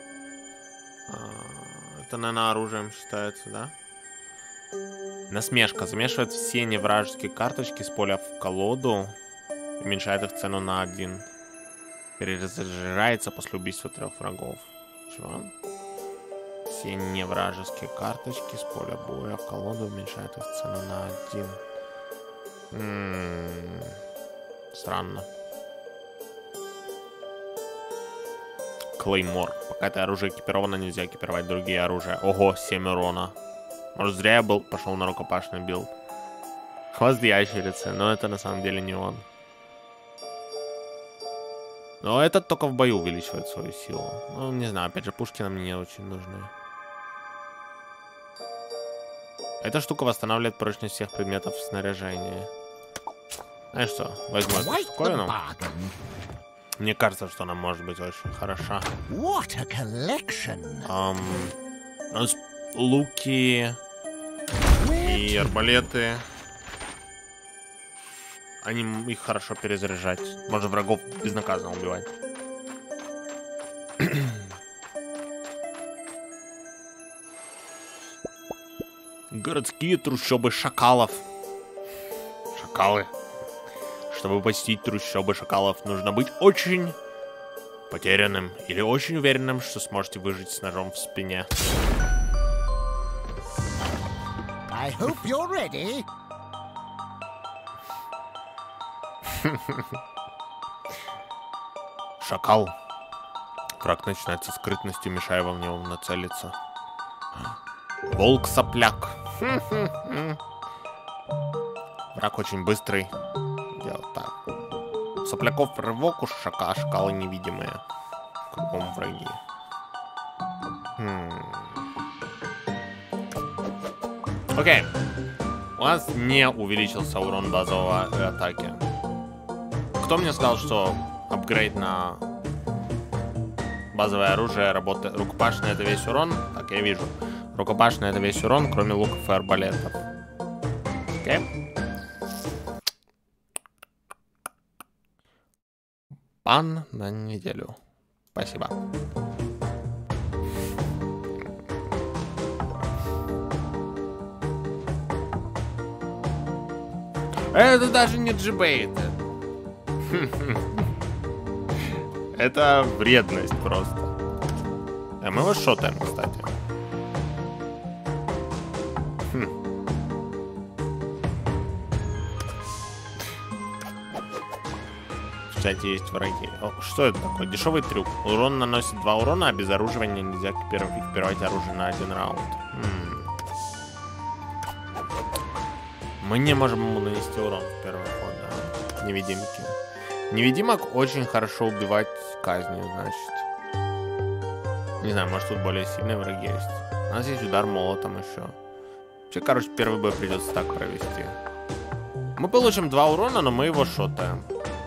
Это, наверное, оружием считается, да? Насмешка. Замешивает все невражеские карточки с поля в колоду. Уменьшает их цену на 1. Перезаряжается после убийства 3 врагов. Чего? Все невражеские карточки с поля боя в колоду уменьшает их цену на 1. Странно. Клеймор. Пока это оружие экипировано, нельзя экипировать другие оружия. Ого, 7 урона. Может, зря я пошел на рукопашный билд. Хвост ящерицы, но это на самом деле не он. Но этот только в бою увеличивает свою силу. Ну, не знаю, опять же, пушки нам не очень нужны. Эта штука восстанавливает прочность всех предметов в снаряжении. Знаешь что, возьму эту штуковину. Мне кажется, что она может быть очень хороша. Луки и арбалеты. Их хорошо перезаряжать. Можно врагов безнаказанно убивать. Городские трущобы шакалов. Шакалы. Чтобы посетить трущобы шакалов, нужно быть очень потерянным или очень уверенным, что сможете выжить с ножом в спине. I hope you're ready. Шакал. Враг начинается с скрытностью, мешая во в него нацелиться. Волк-сопляк. Враг очень быстрый. Делать так. Сопляков рывок у шака, шакалы невидимые. Кругом враги. Окей. У нас не увеличился урон базового атаки. Кто мне сказал, что апгрейд на базовое оружие работает? Рукопашное это весь урон? Так, я вижу. Рукопашное это весь урон, кроме луков и арбалетов. Окей. Пан на неделю. Спасибо. Это даже не джибейт. Это вредность просто. Мы его шотаем, кстати. В чате есть враги. О, что это такое? Дешевый трюк. Урон наносит 2 урона, а без оружия нельзя экипировать оружие на 1 раунд. Мы не можем ему нанести урон в первый ход, да? Невидимки. Невидимок очень хорошо убивать казнью, значит. Не знаю, может тут более сильные враги есть. У нас есть удар молотом еще. Вообще, короче, первый бой придется так провести. Мы получим 2 урона, но мы его шотаем.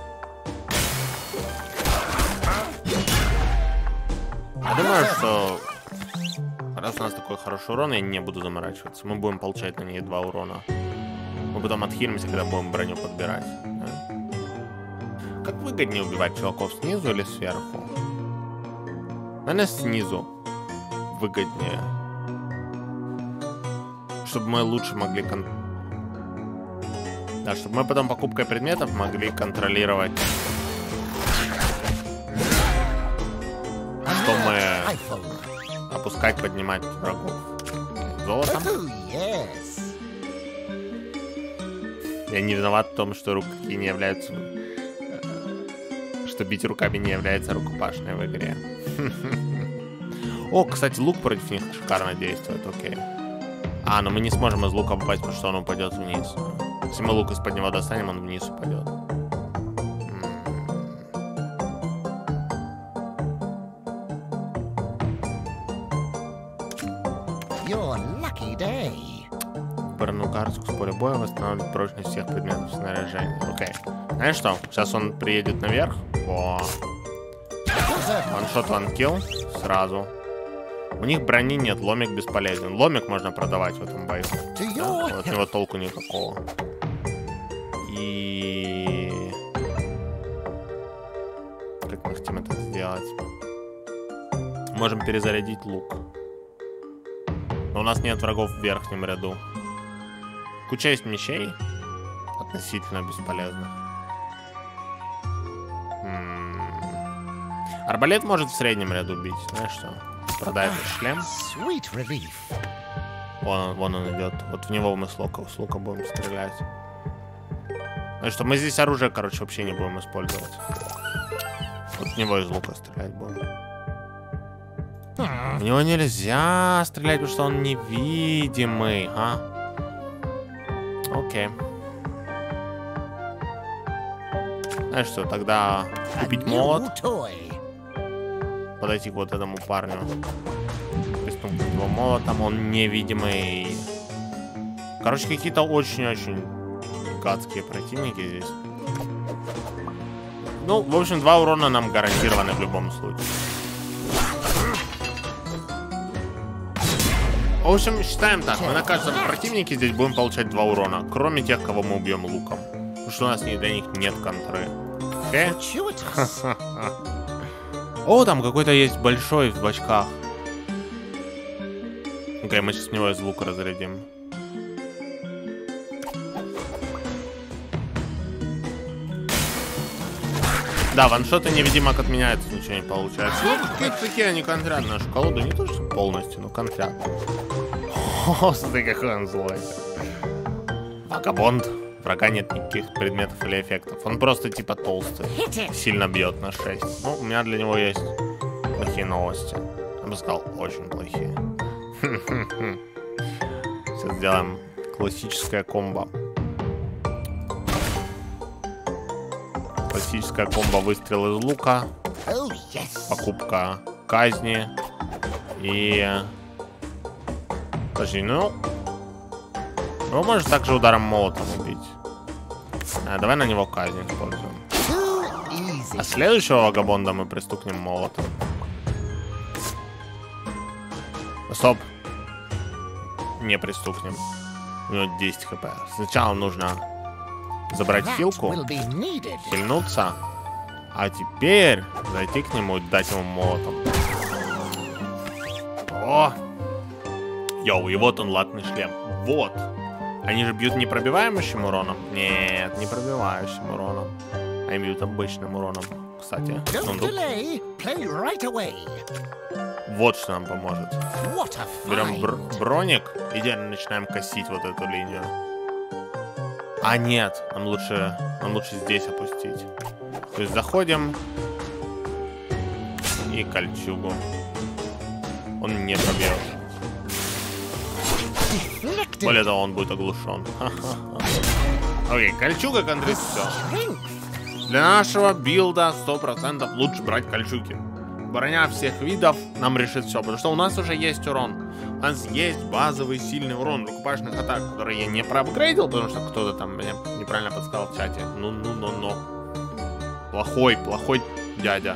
Я думаю, что раз у нас такой хороший урон, я не буду заморачиваться. Мы будем получать на ней 2 урона. Мы потом отхилимся, когда будем броню подбирать. Да? Как выгоднее убивать чуваков, снизу или сверху? Наверное, снизу выгоднее. Чтобы мы лучше могли... Да, чтобы мы потом покупкой предметов могли контролировать... Что мы... Опускать, поднимать врагов. Золотом. Я не виноват в том, что руки не являются... Что бить руками не является рукопашной в игре. О, кстати, лук против них шикарно действует, окей. А, но мы не сможем из лука попасть, потому что он упадет вниз. Если мы лук из-под него достанем, он вниз упадет. Выбранную карточку с поля боя восстанавливает прочность всех предметов снаряжения. Окей. Знаешь что? Сейчас он приедет наверх. О. Ваншот, ванкилл. Сразу. У них брони нет, ломик бесполезен. Ломик можно продавать в этом бою. Да? От него толку никакого. И... Как мы хотим это сделать? Можем перезарядить лук. Но у нас нет врагов в верхнем ряду. Куча есть мечей. Относительно бесполезных. Арбалет может в среднем ряду бить. Знаешь что? Продай этот шлем. Вон он идет. Вот в него мы с лука будем стрелять. Ну что, мы здесь оружие, короче, вообще не будем использовать. Вот в него из лука стрелять будем. В него нельзя стрелять, потому что он невидимый, а? Окей. Знаешь что, тогда купить молот. Подойти к вот этому парню. Приступить его молотом, он невидимый. Короче, какие-то очень-очень гадские противники здесь. Ну, в общем, 2 урона нам гарантированы в любом случае. В общем, считаем так. Мы на каждом противнике здесь будем получать 2 урона. Кроме тех, кого мы убьем луком. Потому что у нас для них нет контры. Окей? О, там какой-то есть большой в бачках. Окей, мы сейчас с него из лука разрядим. Да, ваншоты невидимок отменяются, ничего не получается. Ну, какие-то такие они контрят нашу колоду. Не то, что полностью, но контрят. О, смотри, какой он злой. Вагабонд. Врага нет никаких предметов или эффектов. Он просто типа толстый. Сильно бьет на 6. Ну, у меня для него есть плохие новости. Я бы сказал, очень плохие. Сейчас сделаем классическое комбо. Классическая комбо: выстрел из лука, покупка казни и... Подожди, ну... Его можно также ударом молотом убить. Давай на него казнь используем. А следующего вагабонда мы пристукнем молотом. Стоп. Не пристукнем. У него 10 хп. Сначала нужно забрать хилку, хильнуться А теперь зайти к нему и дать ему молотом. О! Йоу, и вот он, латный шлем. Вот. Они же бьют непробивающим уроном? Нет, не пробивающим уроном. Они бьют обычным уроном. Кстати, сундук. Вот что нам поможет. Берем броник и начинаем косить вот эту линию. А нет, нам лучше здесь опустить. То есть заходим и кольчугу. Он не пробьет. Более того, он будет оглушен. Окей, кольчуга контрит все. Для нашего билда 100% лучше брать кольчуги. Броня всех видов нам решит все, потому что у нас уже есть урон. У нас есть базовый сильный урон рукопашных атак, который я не проапгрейдил, потому что кто-то там меня неправильно подсказал в чате. Ну. Плохой дядя.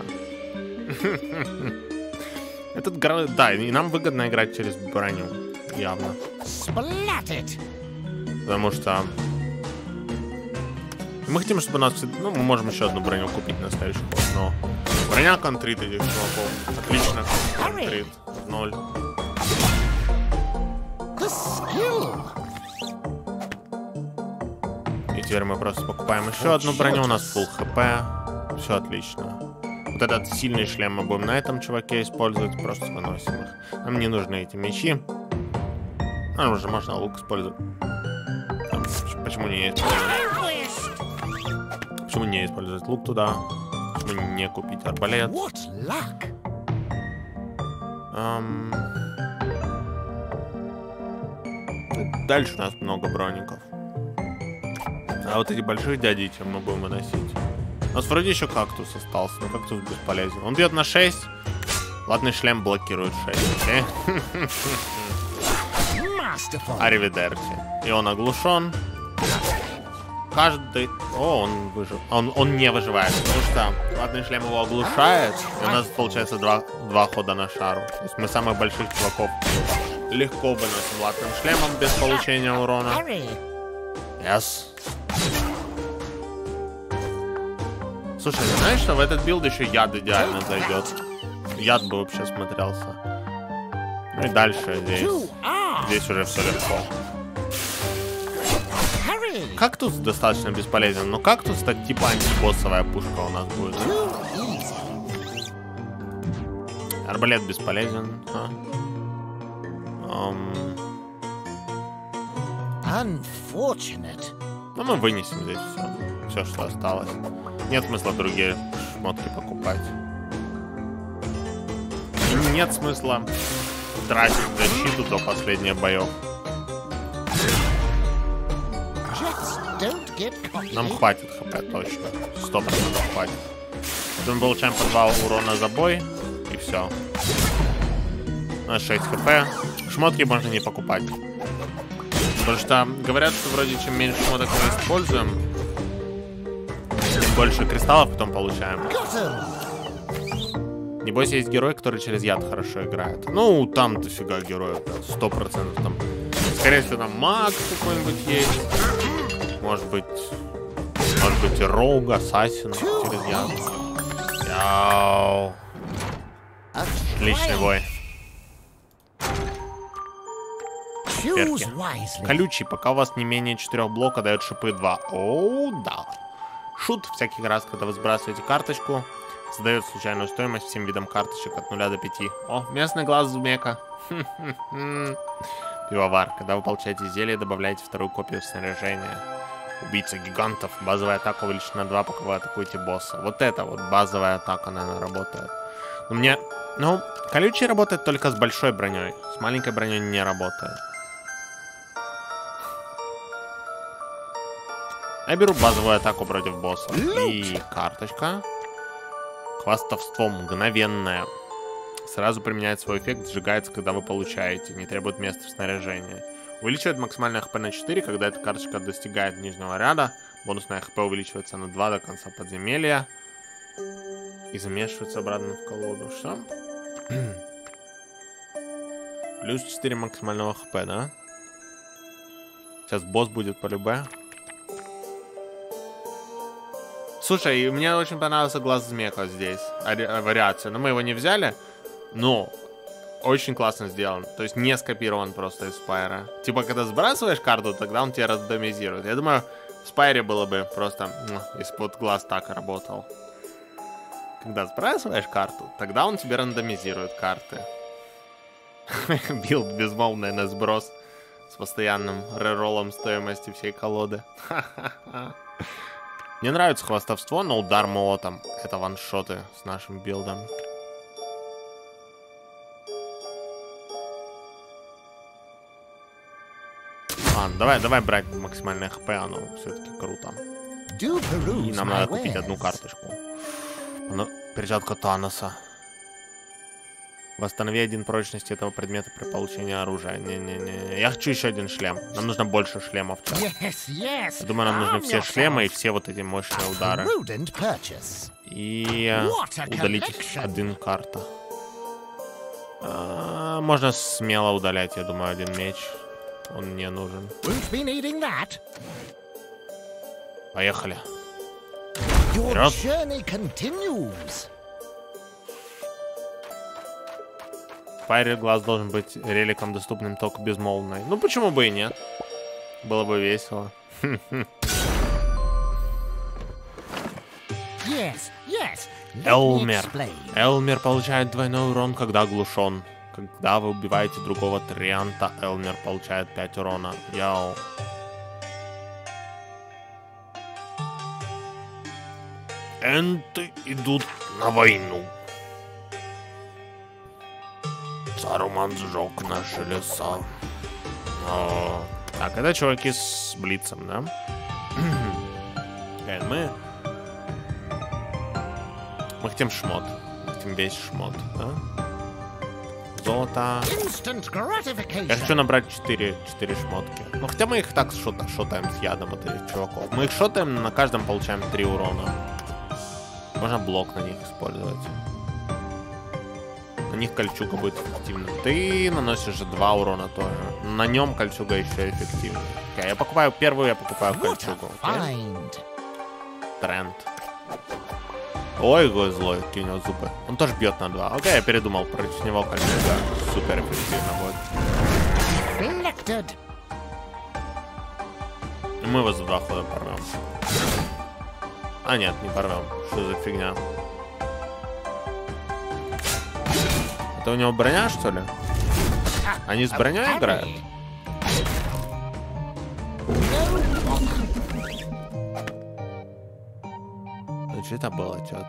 Этот да, и нам выгодно играть через броню. Явно. Потому что мы хотим, чтобы у нас... Ну, мы можем еще одну броню купить на следующий ход, но... Броня контрит этих чуваков. Отлично. Контрит. 0. И теперь мы просто покупаем еще одну броню. У нас full хп. Все отлично. Вот этот сильный шлем мы будем на этом чуваке использовать. Просто выносим их. Нам не нужны эти мечи. А, уже можно лук использовать. Почему не использовать? Почему не использовать лук туда? Почему не купить арбалет? Дальше у нас много броников. А вот эти большие дяди, чем мы будем выносить? У нас вроде еще кактус остался, но кактус бесполезен. Он бьет на 6. Ладный шлем блокирует 6. Okay? Аривидерчи. И он оглушен. Каждый... О, он выжил. Он не выживает, потому что ладный шлем его оглушает. И у нас получается два хода на шару. То есть мы самых больших чуваков легко выносим ладным шлемом без получения урона. Yes. Слушай, знаешь, что в этот билд еще яд идеально зайдет? Яд бы вообще смотрелся. Ну и дальше здесь. Здесь уже все легко. Кактус достаточно бесполезен, но кактус так типа антибоссовая пушка у нас будет. Арбалет бесполезен. Но мы вынесем здесь все, что осталось. Нет смысла другие шмотки покупать. И нет смысла тратить защиту до последних боев. Нам хватит хп, точно. 100% хватит. Мы получаем по 2 урона за бой, и все. У нас 6 хп. Шмотки можно не покупать. Потому что говорят, что вроде чем меньше шмоток мы используем, тем больше кристаллов потом получаем. Небось, есть герой, который через яд хорошо играет. Ну, там дофига героев, 100%. Там, скорее всего, там маг какой-нибудь есть. Может быть и роуг, ассасин через яд. Яу. Отличный бой. Перки. Колючий, пока у вас не менее 4 блока, дает шипы 2. О, да. Шут всякий раз, когда вы сбрасываете карточку, задает случайную стоимость всем видам карточек от 0 до 5. О, местный глаз зумека. Пивовар. Когда вы получаете зелье, добавляете вторую копию снаряжения. Убийца гигантов. Базовая атака увеличена на 2, пока вы атакуете босса. Вот это вот базовая атака, наверное, работает. Ну, колючий работает только с большой броней. С маленькой броней не работает. Я беру базовую атаку против босса. И карточка. Хвастовство мгновенное. Сразу применяет свой эффект, сжигается, когда вы получаете. Не требует места в снаряжении. Увеличивает максимальное хп на 4, когда эта карточка достигает нижнего ряда. Бонусное хп увеличивается на 2 до конца подземелья. И замешивается обратно в колоду. Что? Плюс 4 максимального хп, да? Сейчас босс будет по любе. Слушай, мне очень понравился глаз змека здесь. Вариация. Но мы его не взяли. Но очень классно сделан. То есть не скопирован просто из Спайра. Типа, когда сбрасываешь карту, тогда он тебя рандомизирует. Я думаю, в Спайре было бы просто, если бы вот глаз так работал. Когда сбрасываешь карту, тогда он тебе рандомизирует карты. Билд безмолвный на сброс с постоянным реролом стоимости всей колоды. Мне нравится хвастовство, но удар молотом — это ваншоты с нашим билдом. Давай брать максимальное хп, оно все-таки круто. И нам надо купить одну карточку. Перчатка Таноса. Восстанови 1 прочности этого предмета при получении оружия. Не-не-не. Я хочу еще один шлем. Нам нужно больше шлемов. Я думаю, нам нужны все шлемы и все вот эти мощные удары. И удалить 1 карта. Можно смело удалять, я думаю, 1 меч. Он мне нужен. Поехали. Вперед. В Спайре глаз должен быть реликом, доступным только безмолвной. Ну почему бы и нет? Было бы весело. Элмер. Элмер получает двойной урон, когда оглушен. Когда вы убиваете другого трианта, Элмер получает 5 урона. Яу. Энты идут на войну. Саруман сжег наши леса. Так, это чуваки с блицем, да? Мы хотим шмот. Мы хотим весь шмот, да? Золото. Я хочу набрать 4 шмотки. Ну, хотя мы их так шотаем с ядом от этих чуваков. Мы их шотаем, на каждом получаем 3 урона. Можно блок на них использовать. На них кольчуга будет эффективна. Ты наносишь 2 урона тоже. На нем кольчуга еще эффективнее. Okay, я покупаю первую, я покупаю кольчугу. Okay? Тренд. Ой, гой злой, кинет зубы. Он тоже бьет на 2. Окей, я передумал, против него кольчуга супер эффективно будет. Мы его за 2 хода порвем. А нет, не порвем. Что за фигня? Это у него броня, что ли? Они с броней играют? Ну что это было, что-то?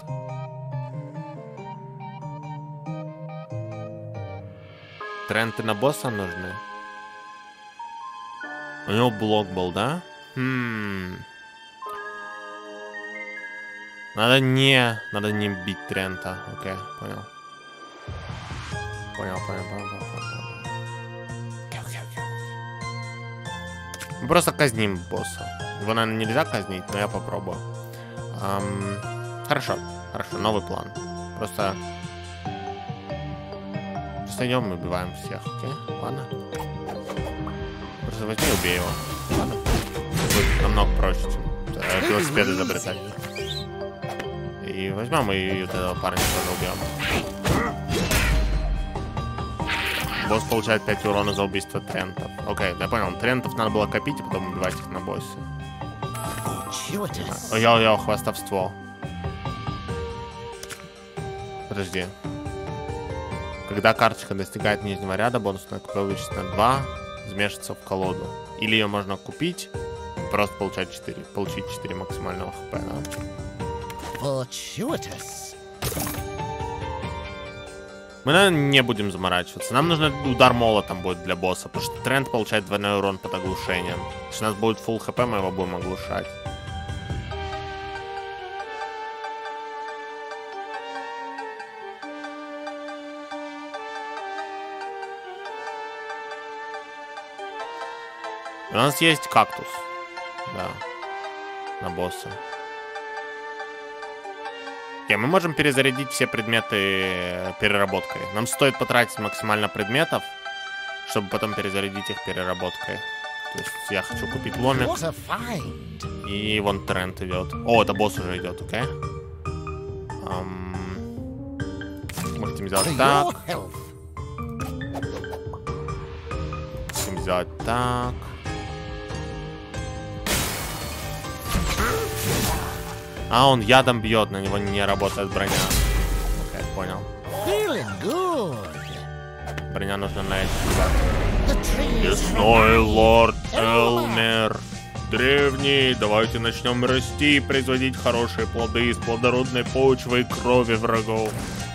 Тренты на босса нужны? У него блок был, да? Надо не бить Трента. Окей, понял. Понял. Мы просто казним босса. Его, наверное, нельзя казнить, но я попробую. Хорошо, новый план. Просто идем и убиваем всех, окей? Ладно. Просто возьми и убей его. Ладно. Будет намного проще, чем велосипед изобретать. И возьмем и вот этого парня тоже убьем. Босс получает 5 урона за убийство трентов. Окей, я понял. Трентов надо было копить и потом убивать их на боссе. Йо-йо, хвастовство. Подожди. Когда карточка достигает нижнего ряда, бонусная КП увеличится на 2, вмешивается в колоду. Или ее можно купить, просто получить 4 максимального хп, да? Мы, наверное, не будем заморачиваться. Нам нужно удар молотом будет для босса, потому что Трент получает двойной урон под оглушением. Если у нас будет full хп, мы его будем оглушать. У нас есть кактус. Да. На босса. Okay, мы можем перезарядить все предметы переработкой. Нам стоит потратить максимально предметов, чтобы потом перезарядить их переработкой. То есть я хочу купить ломик. What a find. И вон тренд идет. О, это босс уже идет, окей? Мы хотим сделать For так. your health. Хотим сделать так. А, он ядом бьет, на него не работает броня. Окей, понял. Feeling good. Броня нужна на этих. The tree is Лесной лорд Элмер. Древний, давайте начнем расти и производить хорошие плоды из плодородной почвы и крови врагов.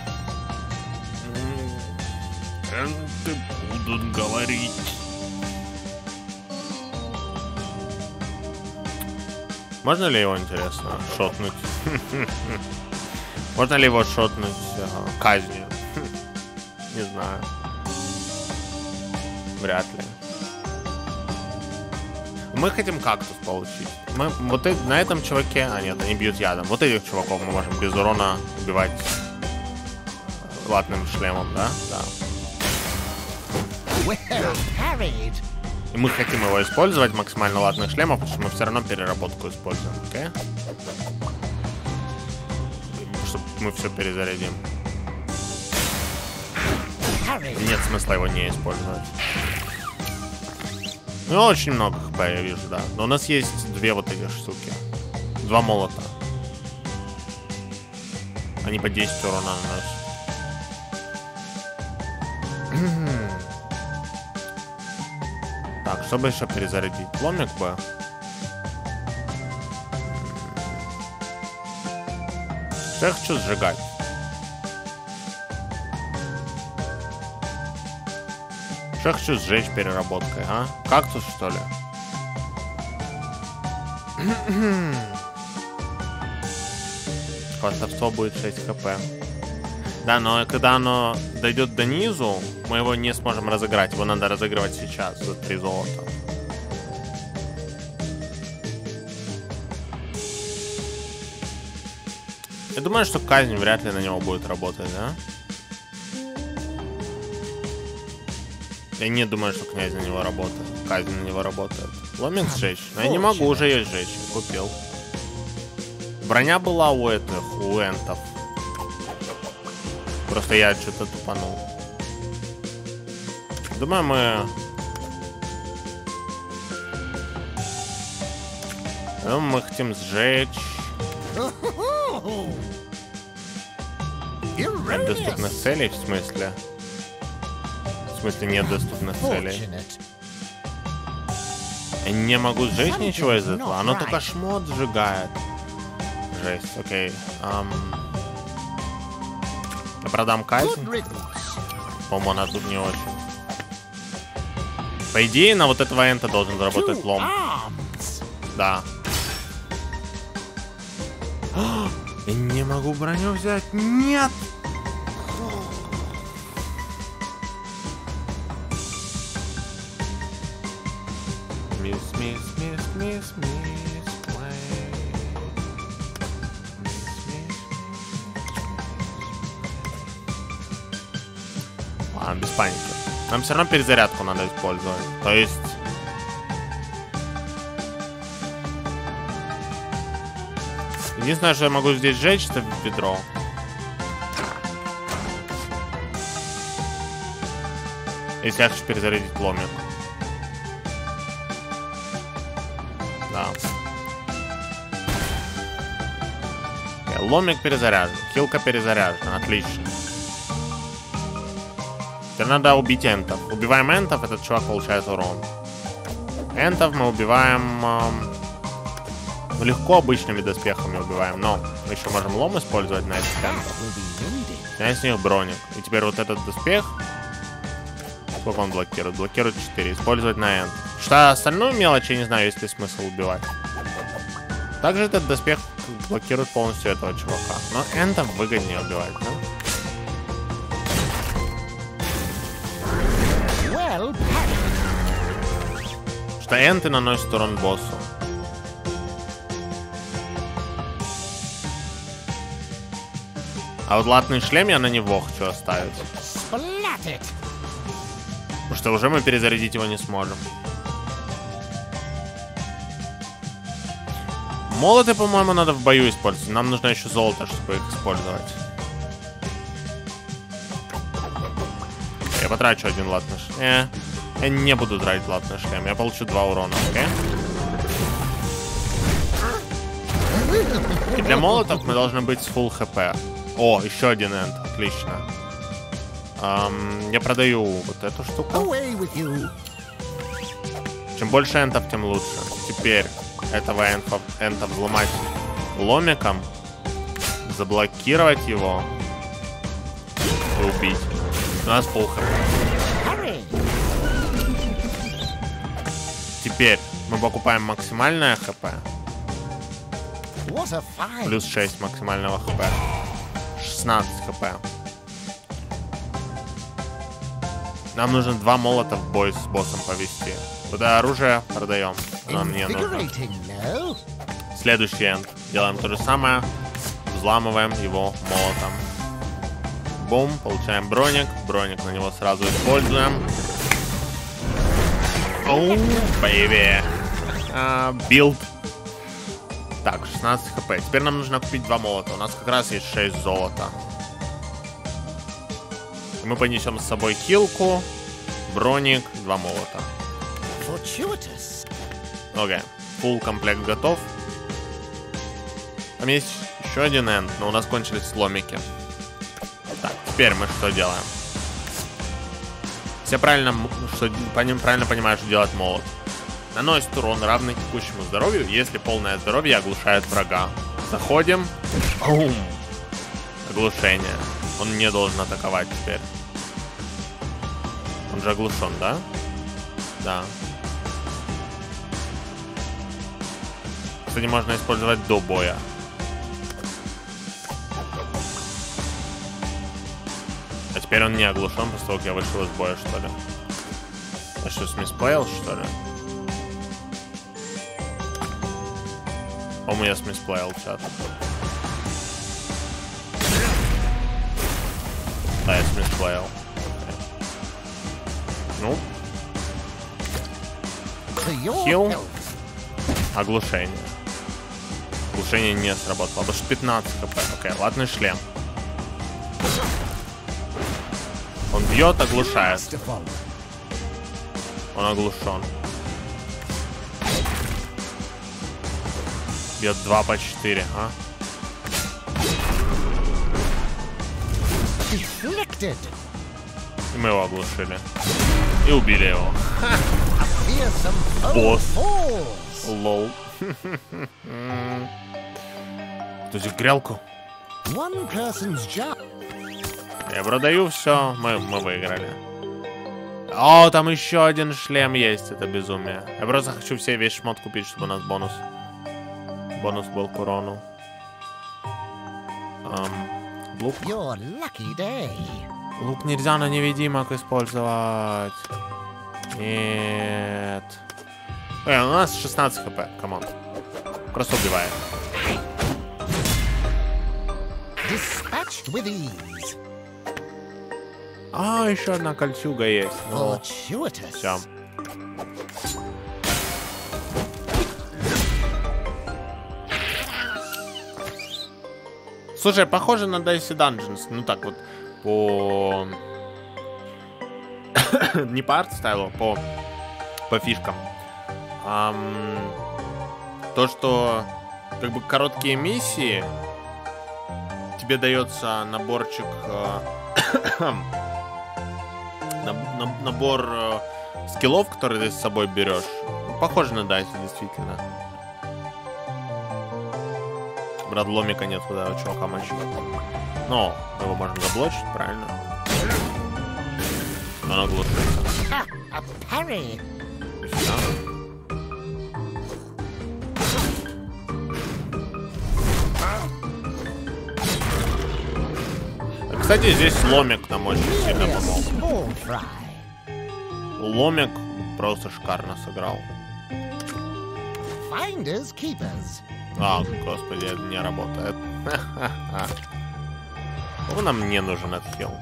Энты будут говорить. Можно ли его, интересно, шотнуть? Можно ли его шотнуть казнью? Не знаю. Вряд ли. Мы хотим кактус получить. Мы вот на этом чуваке... А нет, они бьют ядом. Вот этих чуваков мы можем без урона убивать латным шлемом, да? Да. well parried. И мы хотим его использовать, максимально латных шлемов, потому что мы все равно переработку используем, окей? Чтобы мы все перезарядим. Нет смысла его не использовать. Ну, очень много хп, я вижу, да. Но у нас есть две вот эти штуки. Два молота. Они по 10 урона наносят. Так, чтобы еще перезарядить ломик бы. Что я хочу сжигать? Что я хочу сжечь переработкой, а? Кактус, что ли? Хвастовство будет 6 хп. Да, но когда оно дойдет до низу, мы его не сможем разыграть. Его надо разыгрывать сейчас за 3 золота. Я думаю, что казнь вряд ли на него будет работать, да? Я не думаю, что князь на него работает. Казнь на него работает. Ломик сжечь? Но я не могу уже ее сжечь. Купил. Броня была у этих, у энтов. Просто я что-то тупанул. Думаю, мы хотим сжечь. Нет доступных целей, в смысле? В смысле нет доступных целей? Я не могу сжечь ничего из этого. Оно только шмот сжигает. Жесть, окей. Я продам казнь. По-моему, она тут не очень. По идее, на вот этого энта должен заработать лом. Да. Я не могу броню взять. Нет! Мисс. Ладно, без паники. Нам все равно перезарядку надо использовать. То есть... Единственное, что я могу здесь сжечь, это ведро. Если я хочу перезарядить ломик. Да. Ломик перезаряжен. Хилка перезаряжена. Отлично. Теперь надо убить энтов. Убиваем энтов, этот чувак получает урон. Энтов мы убиваем... легко обычными доспехами убиваем, но мы еще можем лом использовать на этих энтов. Снять с них броник. И теперь вот этот доспех... Сколько он блокирует? Блокирует 4. Использовать на энт. Что остальную мелочь, я не знаю, есть ли смысл убивать. Также этот доспех блокирует полностью этого чувака. Но энтов выгоднее убивать, да? Что энты наносят урон боссу. А вот латный шлем я на него хочу оставить. Потому что уже мы перезарядить его не сможем. Молоты, по-моему, надо в бою использовать. Нам нужно еще золото, чтобы их использовать. Я потрачу один латный шлем. Я не буду тратить латный шлем. Я получу 2 урона, окей? И для молотов мы должны быть с full хп. О, еще один энд. Отлично. Я продаю вот эту штуку. Away with you. Чем больше энтов, тем лучше. Теперь этого энта взломать ломиком, заблокировать его и убить. У нас full хп. Hurry. Теперь мы покупаем максимальное хп. What a find. Плюс 6 максимального хп. 16 хп. Нам нужно 2 молота в бой с боссом повести. Вот это оружие продаем. Нам не нужно. Invigorating, no? Следующий энд. Делаем то же самое. Взламываем его молотом. Бум. Получаем броник. Броник на него сразу используем. Оу, бэйби. Билд. Так, 16 хп. Теперь нам нужно купить 2 молота. У нас как раз есть 6 золота. Мы понесем с собой хилку, броник, 2 молота. Fortuitous. Окей. Фулл комплект готов. Там есть еще один энд, но у нас кончились сломики. Так, теперь мы что делаем? Все правильно понимают, что делать молот. Наносит урон, равный текущему здоровью, если полное здоровье оглушает врага. Заходим. Бум. Оглушение. Он не должен атаковать теперь. Он же оглушен, да? Да. Кстати, можно использовать до боя. А теперь он не оглушен, после того, как я вышел из боя, что ли? Я что, смисплеил, что ли? По-моему, я смисплеил чат. Да, я смисплеил. Ну. Хил. Оглушение. Оглушение не сработало, потому что 15 хп. Окей, латный шлем. Он бьет, оглушает. Он оглушен. Бьет 2 по 4, а? Deflected. И мы его оглушили. И убили его. Fearsome Босс. falls. Лол. Кто здесь грелку? One person's job. Я продаю все. Мы выиграли. О, там еще один шлем есть. Это безумие. Я просто хочу весь шмот купить, чтобы у нас бонус. Бонус был к урону. Лук. Your lucky day. Лук нельзя на невидимок использовать. Нет. У нас 16 хп, камон. Просто убивает. Dispatched with ease. А, еще одна кольчуга есть. Ну, Fortuitous. все. Слушай, похоже на Dicey Dungeons. Ну так вот, по... Не по арт-стайлу, по фишкам. То, что как бы короткие миссии, тебе дается наборчик, набор скиллов, которые ты с собой берешь. Похоже на Dicey, действительно. Брат, ломика нет, куда чувака мочить. Но мы его можем заблочить, правильно? Он оглушится. A parry. Кстати, здесь ломик нам очень сильно помог. Small fry. Ломик просто шикарно сыграл. Finders keepers. А, господи, это не работает. Нам не нужен этот хил.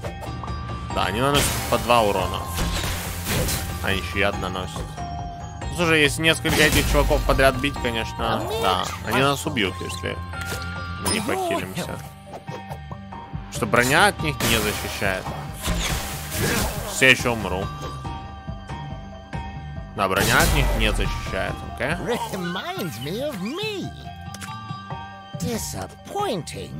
Да, они наносят по 2 урона. А еще яд наносят. Слушай, если несколько этих чуваков подряд бить, конечно, да. Они нас убьют, если мы не похилимся. Что броня от них не защищает. Все еще умру. Да, броня от них не защищает, окей? Reminds me of me. Disappointing.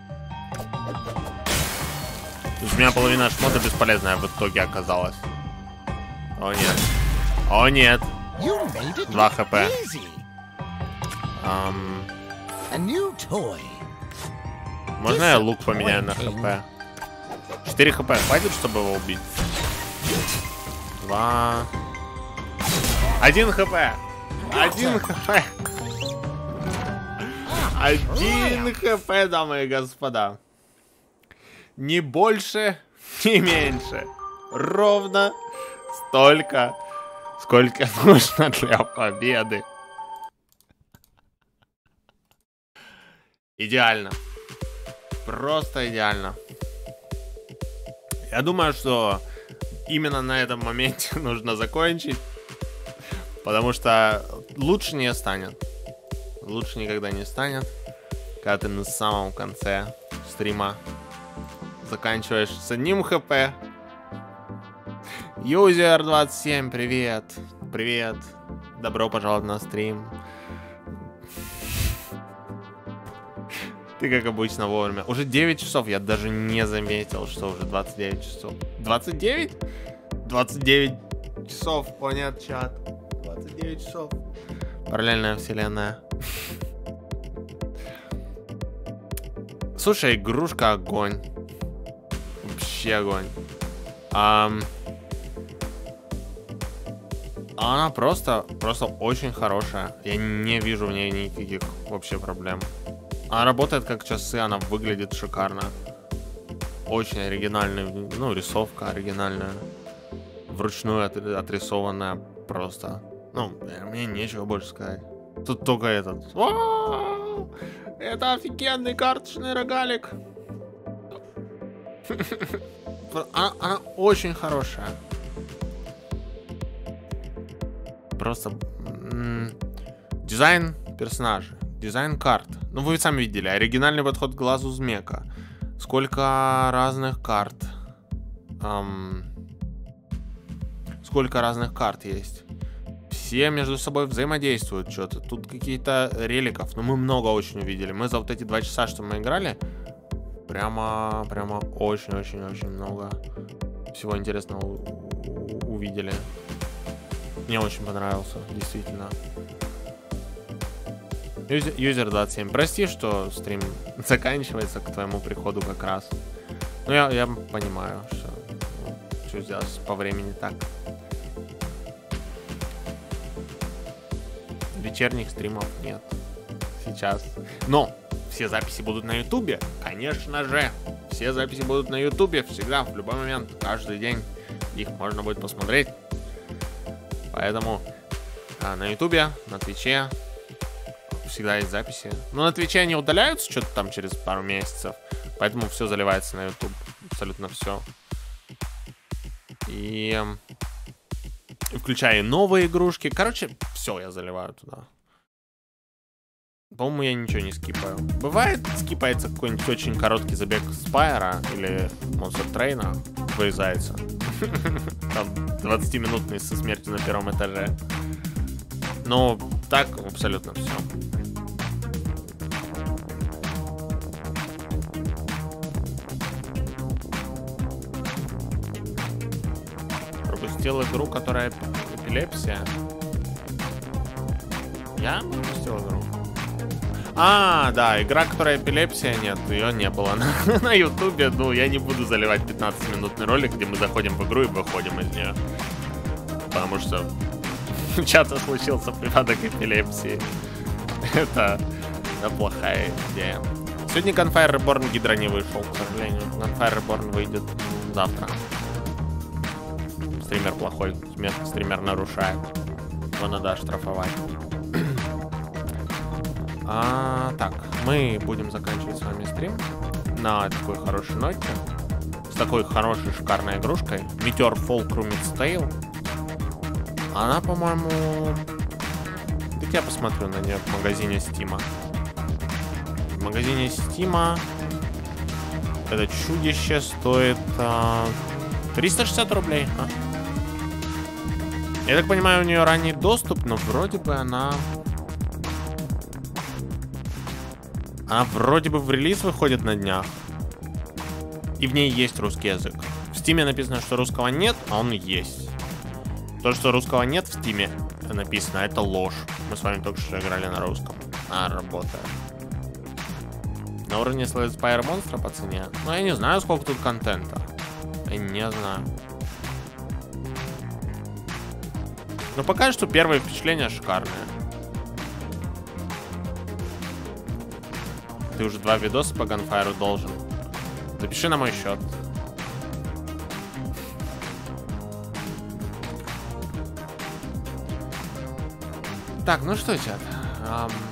То есть у меня половина шмота бесполезная в итоге оказалась. О нет. О нет. 2 хп. Можно я лук поменяю на хп? 4 хп хватит, чтобы его убить? 2. 1 хп. 1 хп. 1 хп, дамы и господа. Ни больше, ни меньше. Ровно столько, сколько нужно для победы. Идеально. Просто идеально. Я думаю, что именно на этом моменте нужно закончить. Потому что лучше не станет. Лучше никогда не станет. Когда ты на самом конце стрима заканчиваешь с 1 хп. Юзер 27, привет. Привет. Добро пожаловать на стрим. Ты, как обычно, вовремя. Уже 9 часов. Я даже не заметил, что уже 29 часов. 29? 29 часов. Понят, чат. 29 часов. Параллельная вселенная. Слушай, игрушка огонь. Вообще огонь. Она просто очень хорошая. Я не вижу в ней никаких вообще проблем. Она работает как часы, она выглядит шикарно. Очень оригинальная, ну, рисовка оригинальная. Вручную отрисованная просто. Ну, мне нечего больше сказать. Тут только этот. Вау! Это офигенный карточный рогалик. Она очень хорошая. Просто дизайн персонажей, дизайн карт. Ну, вы сами видели, оригинальный подход к глазу змека. Сколько разных карт. Сколько разных карт есть. Все между собой взаимодействуют что-то. Тут какие-то реликов. Но мы много очень увидели. Мы за вот эти 2 часа, что мы играли, прямо очень-очень-очень много всего интересного увидели. Мне очень понравился, действительно. Юзер 27. Прости, что стрим заканчивается к твоему приходу как раз. Но я понимаю, что сделать по времени так. Вечерних стримов нет сейчас. Но все записи будут на ютубе, конечно же. Все записи будут на ютубе всегда, в любой момент, каждый день. Их можно будет посмотреть. Поэтому на ютубе, на твиче всегда есть записи. Но на твиче они удаляются что-то там через пару месяцев. Поэтому все заливается на ютуб. Абсолютно все. И включая и новые игрушки. Короче, все я заливаю туда. По-моему, я ничего не скипаю. Бывает, скипается какой-нибудь очень короткий забег Спайра или Monster Train, вырезается. Там 20-минутный со смертью на 1-м этаже. Но так абсолютно все. Пропустил игру, которая эпилепсия. Я пропустил игру. А, да, игра, которая эпилепсия, нет, ее не было на ютубе. Ну, я не буду заливать 15-минутный ролик, где мы заходим в игру и выходим из нее. Потому что у чата случился припадок эпилепсии. Это плохая идея. Сегодня Gunfire Reborn Гидра не вышел, к сожалению. Gunfire Reborn выйдет завтра. Стример плохой, стример нарушает. Его надо оштрафовать. Так, мы будем заканчивать с вами стрим на такой хорошей ноте. С такой хорошей, шикарной игрушкой. Meteor Fulcrum Tale. Она, по-моему, Давайте я посмотрю на нее в магазине Стима. В магазине Стима это чудище стоит 360 рублей. Я так понимаю, у нее ранний доступ, но вроде бы она вроде бы в релиз выходит на днях. И в ней есть русский язык. В Стиме написано, что русского нет, а он есть. То, что русского нет в Стиме написано, это ложь. Мы с вами только что играли на русском. Работает. На уровне Slay Spire монстра по цене. Ну, я не знаю, сколько тут контента. Я не знаю. Но пока что первые впечатления шикарные. Ты уже 2 видоса по Gunfire должен. Запиши на мой счет. Так, ну что, чат.